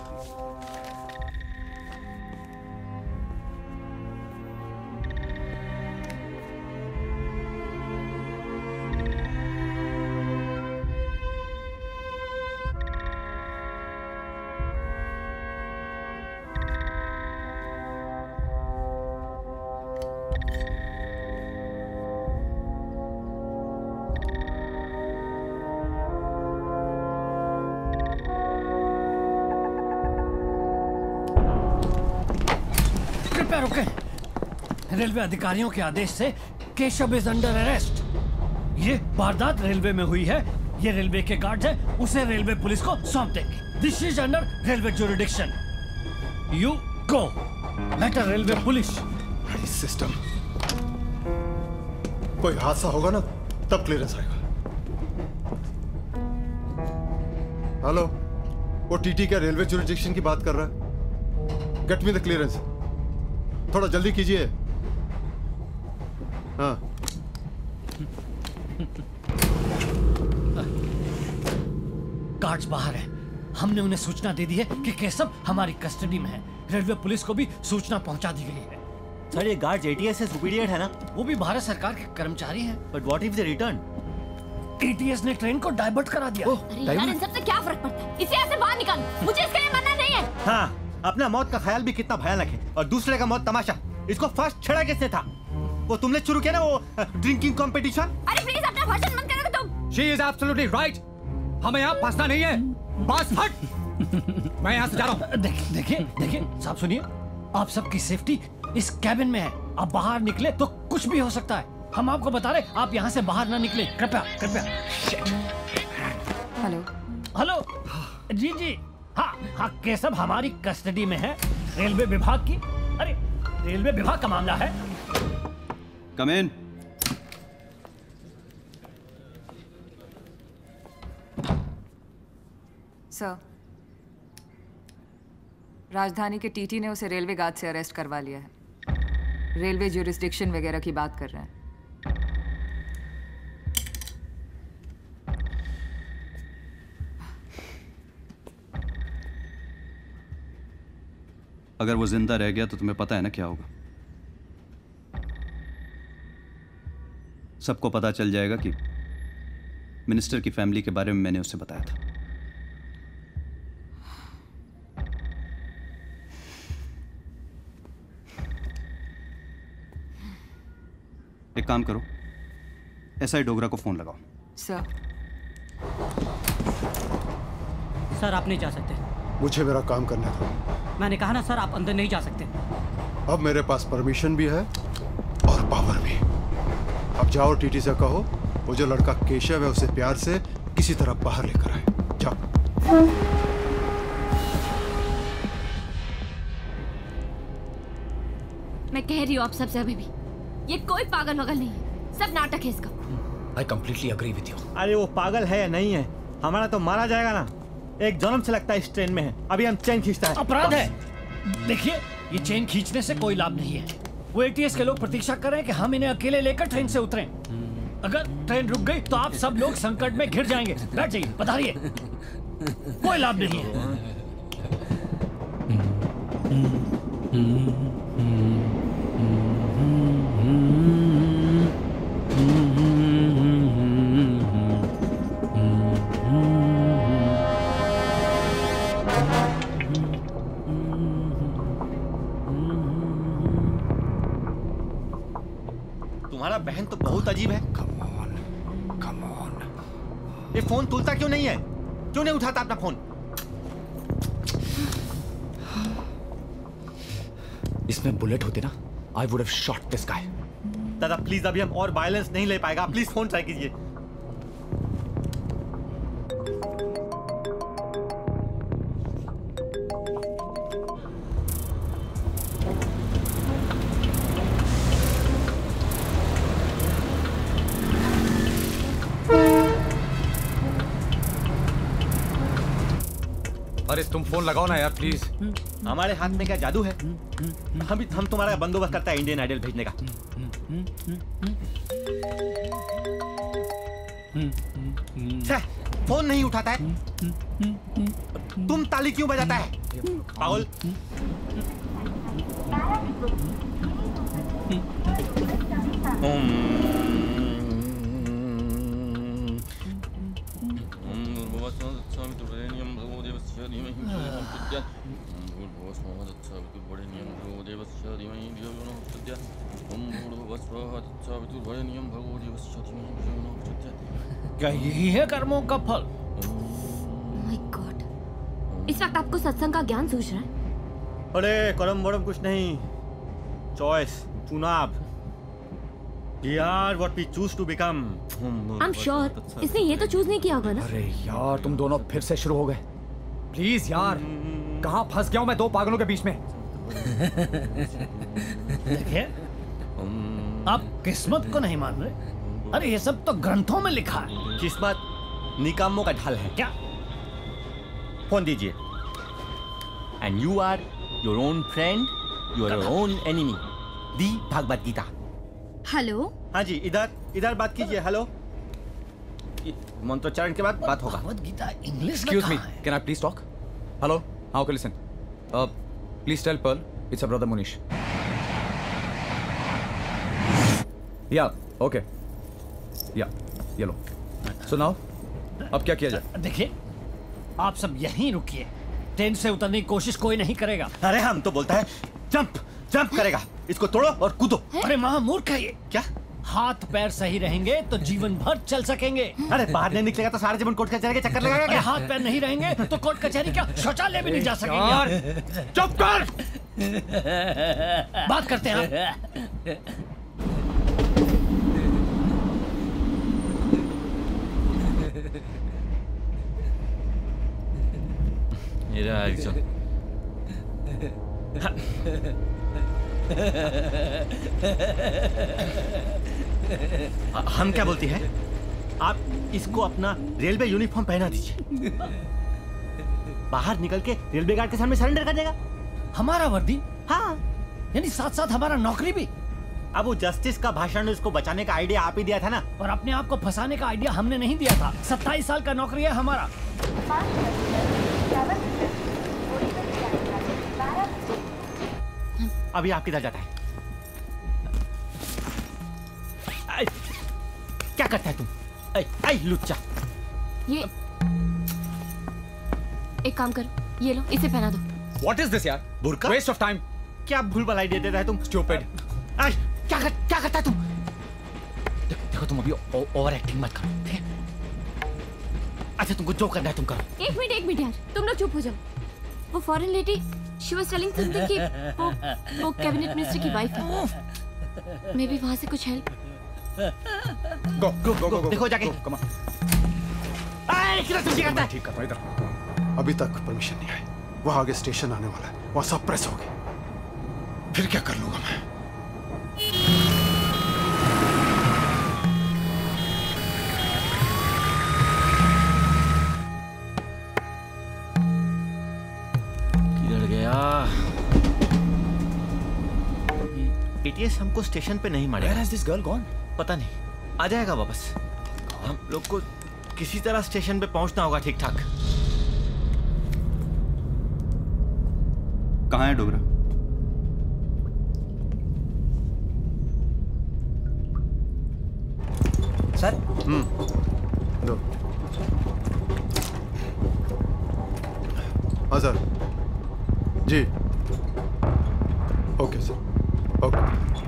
रेलवे अधिकारियों के आदेश से केशव इज अंडर अरेस्ट। ये वारदात रेलवे में हुई है, ये रेलवे के गार्ड है, उसे रेलवे पुलिस को सौंप देंगे। This is under railway jurisdiction. You go. Letter railway police. System, कोई हादसा होगा ना तब क्लियरेंस आएगा। हेलो, वो टीटी क्या रेलवे जुरिडिक्शन की बात कर रहा है? Get me the clearance. थोड़ा जल्दी कीजिए। हाँ। गार्ड्स बाहर है। हमने उन्हें सूचना दे दी है कि केशव हमारी कस्टडी में है। रेलवे पुलिस को भी सूचना पहुंचा दी गई है। सर ये गार्ड्स एटीएस से सुपीरियर है ना? वो भी भारत सरकार के कर्मचारी हैं। But what if they return? ATS ने ट्रेन को डाइवर्ट करा दिया। अरे यार इन सबसे क्या फर्क पड़ता है? इसे ऐसे बाहर निकाल। मुझे इसके लिए मरना नहीं है। हाँ, अपना मौत का ख्याल भी कितना भयानक है और दूसरे का मौत तमाशा। इसको फर्स्ट छड़ा किसने था? वो तुमने शुरू किया ना वो ड्रिंकिंग कंपटीशन? अरे प्लीज अपना भाषण मत करो तुम। She is absolutely right. हमें यहाँ फंसना नहीं है। बस हट। मैं यहाँ से जा रहा हूँ। देखिए देखिए देखिए साहब सुनिए, आप सबकी सेफ्टी इस कैबिन में है। आप बाहर निकले तो कुछ भी हो सकता है। हम आपको बता रहे आप यहाँ से बाहर ना निकले। कृपया कृपया। हेलो हेलो जी जी हाँ हाँ केशव हमारी कस्टडी में है। रेलवे विभाग की अरे रेलवे विभाग का मामला है। कम इन। सर, राजधानी के टीटी ने उसे रेलवे गार्ड से अरेस्ट करवा लिया है। रेलवे ज्यूरिसडिक्शन वगैरह की बात कर रहे हैं। अगर वो जिंदा रह गया तो तुम्हें पता है ना क्या होगा? सबको पता चल जाएगा कि मिनिस्टर की फैमिली के बारे में मैंने उससे बताया था। एक काम करो, एसआई डोगरा को फोन लगाओ। सर सर आप नहीं जा सकते। मुझे मेरा काम करना था। मैंने कहा ना सर आप अंदर नहीं जा सकते। अब मेरे पास परमिशन भी है और पावर भी। अब जाओ टीटी से कहो वो जो लड़का केशव है उसे प्यार से किसी तरह बाहर लेकर आए। जाओ। मैं कह रही हूँ आप सबसे अभी भी, ये कोई पागल वगल नहीं है, सब नाटक है इसका। I completely agree with you. अरे वो पागल है या नहीं है, हमारा तो मारा जाएगा ना। एक जन्म से लगता है इस ट्रेन में है। अभी हम चेन खींचता है। अपराध है। देखिए ये चेन खींचने से कोई लाभ नहीं है। वो एटीएस के लोग प्रतीक्षा कर रहे हैं कि हम इन्हें अकेले लेकर ट्रेन से उतरें। अगर ट्रेन रुक गई तो आप सब लोग संकट में घिर जाएंगे। बैठ जाइए, पधारिए। कोई लाभ नहीं है। तुम्हारा बहन तो बहुत अजीब है। Come on, come on. ये फोन तुलता क्यों नहीं है? क्यों नहीं उठाता अपना फोन? इसमें बुलेट होती ना, I would have shot this guy. दादा प्लीज अभी हम और वायलेंस नहीं ले पाएगा। प्लीज फोन ट्राई कीजिए। अरे तुम फोन लगाओ ना यार प्लीज। हमारे हाथ में क्या जादू है? हम हम तुम्हारा बंदोबस्त करता है इंडियन आइडल भेजने का। छे, फोन नहीं उठाता है। तुम ताली क्यों बजाता है पागल? क्या यही है कर्मों का फल? माय गॉड, इस वक्त आपको सत्संग का ज्ञान सूझ रहा है? अरे करम वरम कुछ नहीं, चॉइस, चुनाव। यार what we choose to become. I am sure इसने ये तो चूज नहीं किया होगा ना। अरे यार तुम दोनों फिर से शुरू हो गए। प्लीज यार, कहाँ फंस गया हूँ मैं दो पागलों के बीच में। देखिए आप किस्मत को नहीं मान रहे। अरे ये सब तो ग्रंथों में लिखा है। किस्मत निकामों का ढल है क्या? फोन दीजिए। And you are your own friend, your own enemy. The Bhagavad Gita. Hello. हाँ जी, इधर इधर बात कीजिए। हेलो। मंत्रोच्चारण के बाद बात होगा। भगवत गीता इंग्लिश में Excuse me, कहाँ है? can I please talk? Hello? हाँ, okay, listen. Uh, please tell Pearl it's her brother Munish. Yeah, okay. Yeah, ये लो. So now, अब क्या किया जाए? देखिए, आप सब यहीं रुकिए। ट्रेन से उतरने की कोशिश कोई नहीं करेगा। अरे हम तो बोलता है जंप जंप करेगा। इसको तोड़ो और कूदो। अरे महामूर्ख है ये। क्या? हाथ पैर सही रहेंगे तो जीवन भर चल सकेंगे। अरे बाहर नहीं निकलेगा तो सारे जीवन कोर्ट कचहरी के चक्कर लगाएगा क्या? हाथ पैर नहीं रहेंगे तो कोर्ट कचहरी क्या शौचालय भी नहीं जा सकेंगे। चुप कर। बात करते हैं। ये रहा एरिक्सन। हम क्या बोलती है? आप इसको अपना रेलवे यूनिफॉर्म पहना दीजिए। बाहर निकल के रेलवे गार्ड के सामने सरेंडर कर देगा। हमारा वर्दी? हाँ। यानी साथ साथ हमारा नौकरी भी। अब वो जस्टिस का भाषण उसको बचाने का आइडिया आप ही दिया था ना। और अपने आप को फंसाने का आइडिया हमने नहीं दिया था। सत्ताईस साल का नौकरी है हमारा। अभी आप किधर जाता है? आई, क्या करता है तुम? आई, आई लुच्चा। ये एक काम करो, ये लो, इसे पहना दो। What is this यार? बुर्का? Waste of time. क्या भूल भलाई दे देता है तुम? Stupid. आई, क्या कर, क्या करता है तुम? देख, देखो तुम अभी ओवर एक्टिंग मत करो, ठीक है? अच्छा तुमको जो करना है तुम करो। एक मिनट एक मिनट यार, तुम लोग चुप हो जाओ। वो foreign lady she was telling something कि वो वो कैबिनेट मिनिस्टर की वाइफ है। मे बी वहां से कुछ help. Go, go, go, go, go. देखो जाके। Come on. आई, किधर तुम क्या करता है? ठीक कर, इधर। अभी तक परमिशन नहीं आई। वहां आगे स्टेशन आने वाला है, वहां सब प्रेस हो गए। फिर क्या कर लूंगा मैं? किधर गया? एटीएस हमको स्टेशन पे नहीं मारेगा। Where has this girl gone? पता नहीं, आ जाएगा वापस। हम लोग को किसी तरह स्टेशन पे पहुंचना होगा ठीक ठाक। कहाँ है डोगरा? सर। हम्म दो। हाँ सर। जी। Okay sir. ओके।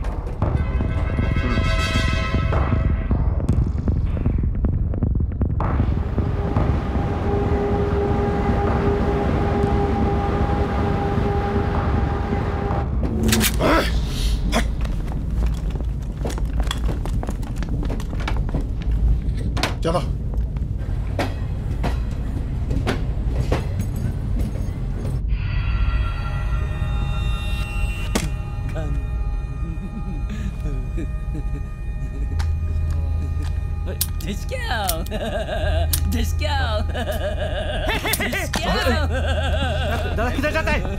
चलो। Discount! Discount! Discount! दादा किधर जाता है?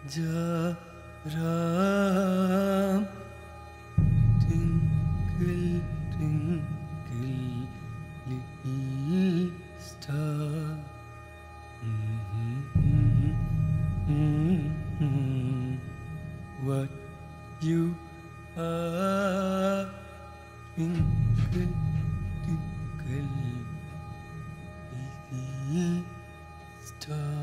जा Ram twinkle twinkle little star what you are twinkle twinkle little star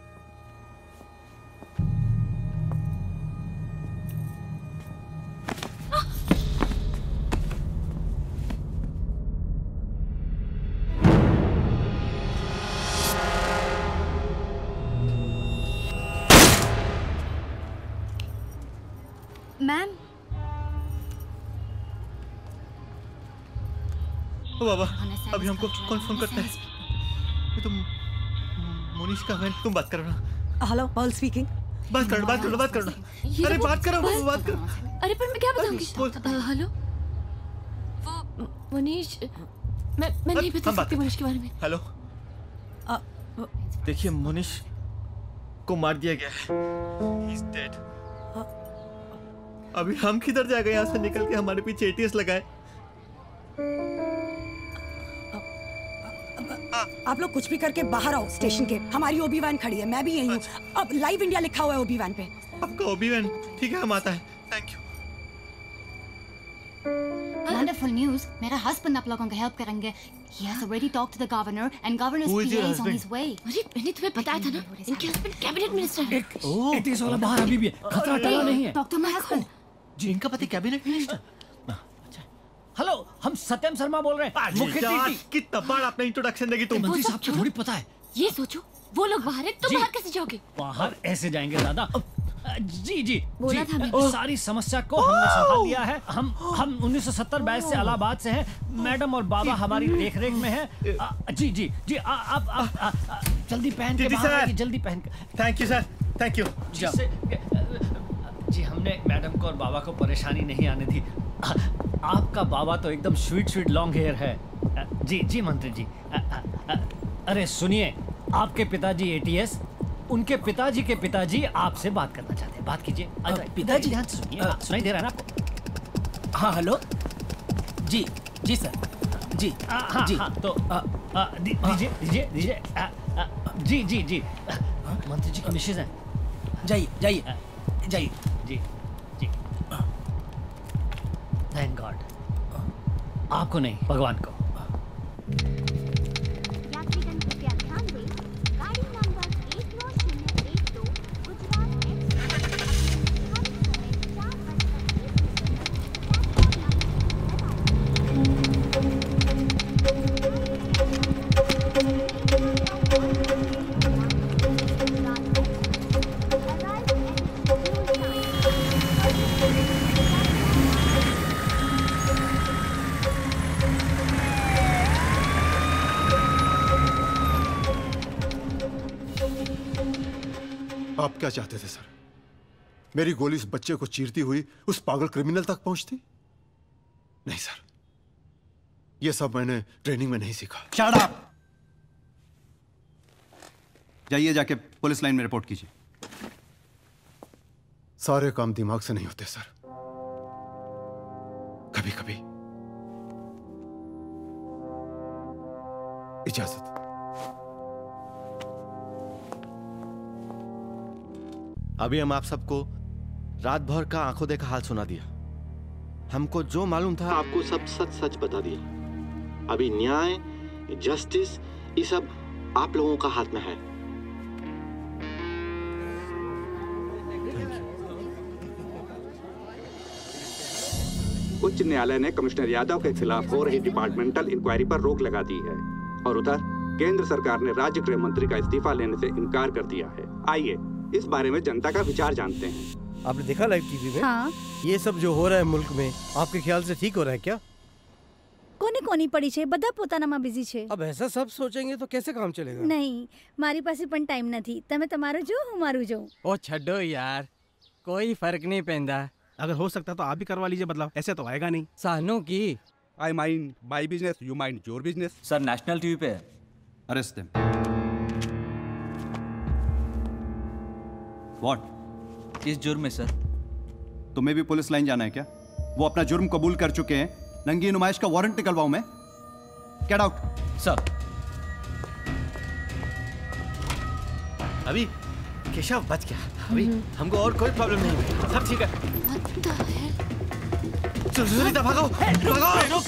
ma'am ओ बाबा अभी हमको कौन फोन करता है? ये तो मोनिश का है। तुम बात करो ना। Hello Pearl speaking. बात करो बात करो बात करो अरे बात करो बात करो। अरे पर मैं क्या बताऊंगी? हेलो वो मनीष मैं मैं नहीं बता सकती मनीष के बारे में। हेलो देखिए मोनिश को मार दिया गया है। He is dead. अभी हम किधर जाएंगे यहाँ से निकल के? हमारे पीछे एटीएस लगाए। आप लोग कुछ भी करके बाहर आओ स्टेशन के। हमारी ओबी वैन खड़ी है, मैं भी यही हूँ। अब लाइव इंडिया लिखा हुआ है ओबी वैन पे। आपका ओबी वैन ठीक है, हम आता है। Thank you. Wonderful news. मेरा हस्बैंड आप लोगों का हेल्प करेंगे. He has already talked to the governor and governor's Who is P your A is on husband? his way. अरे मैंने तुम्हें बताया था ना, इनके हस्बैंड कैबिनेट मिनिस्टर हैं। एटीएस वाला बाहर अभी भी है, खतरा टला नहीं है। Doctor my husband. जी इनका पति कैबिनेट मिनिस्टर। हेलो हम सत्यम शर्मा बोल रहे हैं। मुख्य टीटी। कितना बार आपने इंट्रोडक्शन देगी तुम? मंत्री साहब को थोड़ी पता है। ये सोचो वो लोग बाहर हैं, तुम बाहर कैसे जाओगे? बाहर ऐसे जाएंगे दादा। जी जी बोला जी, था मैंने। सारी समस्या को हमने संभाल लिया है। हम हम उन्नीस सौ सत्तर बैच से इलाहाबाद से हैं। मैडम और बाबा हमारी देखरेख में हैं। आ, जी जी जी आ, आप आप आ, आ, जल्दी पहन के बाहर आइए, जल्दी पहन के। Thank you sir, thank you. जी हमने मैडम को और बाबा को परेशानी नहीं आने दी। आ, आपका बाबा तो एकदम स्वीट स्वीट लॉन्ग हेयर है। आ, जी जी मंत्री जी। आ, आ, आ, अरे सुनिए, आपके पिताजी एटीएस, उनके पिताजी के पिताजी आपसे बात करना चाहते हैं। बात कीजिए। पिताजी ध्यान से सुनिए, सुनाई दे रहा है ना आपको? हाँ हेलो जी जी सर जी आ, हाँ, जी हाँ, तो आ, आ, दी, दीजिए दीजिए दीजिए। आ, आ, जी जी जी मंत्री जी की मिसेज हैं। जाइए जाइए जाइए। जी जी थैंक गॉड। आपको नहीं, भगवान को। आप क्या चाहते थे सर? मेरी गोली उस बच्चे को चीरती हुई उस पागल क्रिमिनल तक पहुंचती? नहीं सर, यह सब मैंने ट्रेनिंग में नहीं सीखा। Shut up! जाइए जाके पुलिस लाइन में रिपोर्ट कीजिए। सारे काम दिमाग से नहीं होते सर, कभी कभी। इजाजत। अभी हम आप सबको रात भर का आंखों देखा हाल सुना दिया। हमको जो मालूम था आपको सब सच सच बता दिया। अभी न्याय, जस्टिस, ये सब आप लोगों का हाथ में है। उच्च न्यायालय ने कमिश्नर यादव के खिलाफ हो रही डिपार्टमेंटल इंक्वायरी पर रोक लगा दी है और उधर केंद्र सरकार ने राज्य गृह मंत्री का इस्तीफा लेने से इनकार कर दिया है। आइए इस बारे में जनता का विचार जानते हैं। आपने देखा लाइव टीवी में? हाँ। ये सब जो हो रहा है मुल्क में, आपके ख्याल से ठीक हो रहा है क्या? કોની કોની પડી છે બધા પોતાનામાં બિઝી છે। अब ऐसा सब सोचेंगे तो कैसे काम चलेगा? નહીં મારી પાસે પણ ટાઈમ નથી। તમે તમારું જો હું મારું જોઉં। ओ छड्डो यार, कोई फर्क नहीं पैंदा। अगर हो सकता तो आप भी करवा लीजिए बदलाव, ऐसे तो आएगा नहीं। सानों की I mind my business, you mind your business. Sir national TV पे है। Arrest them. व्हाट? किस जुर्म में सर? तुम्हें भी पुलिस लाइन जाना है क्या? वो अपना जुर्म कबूल कर चुके हैं, नंगी नुमाइश का वारंट निकलवाऊं मैं? Get out sir. अभी केशव बच गया। अभी हमको और कोई प्रॉब्लम नहीं है, सब ठीक है। चल सुनीता भागो भागो।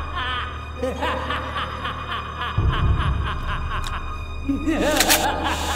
Yeah.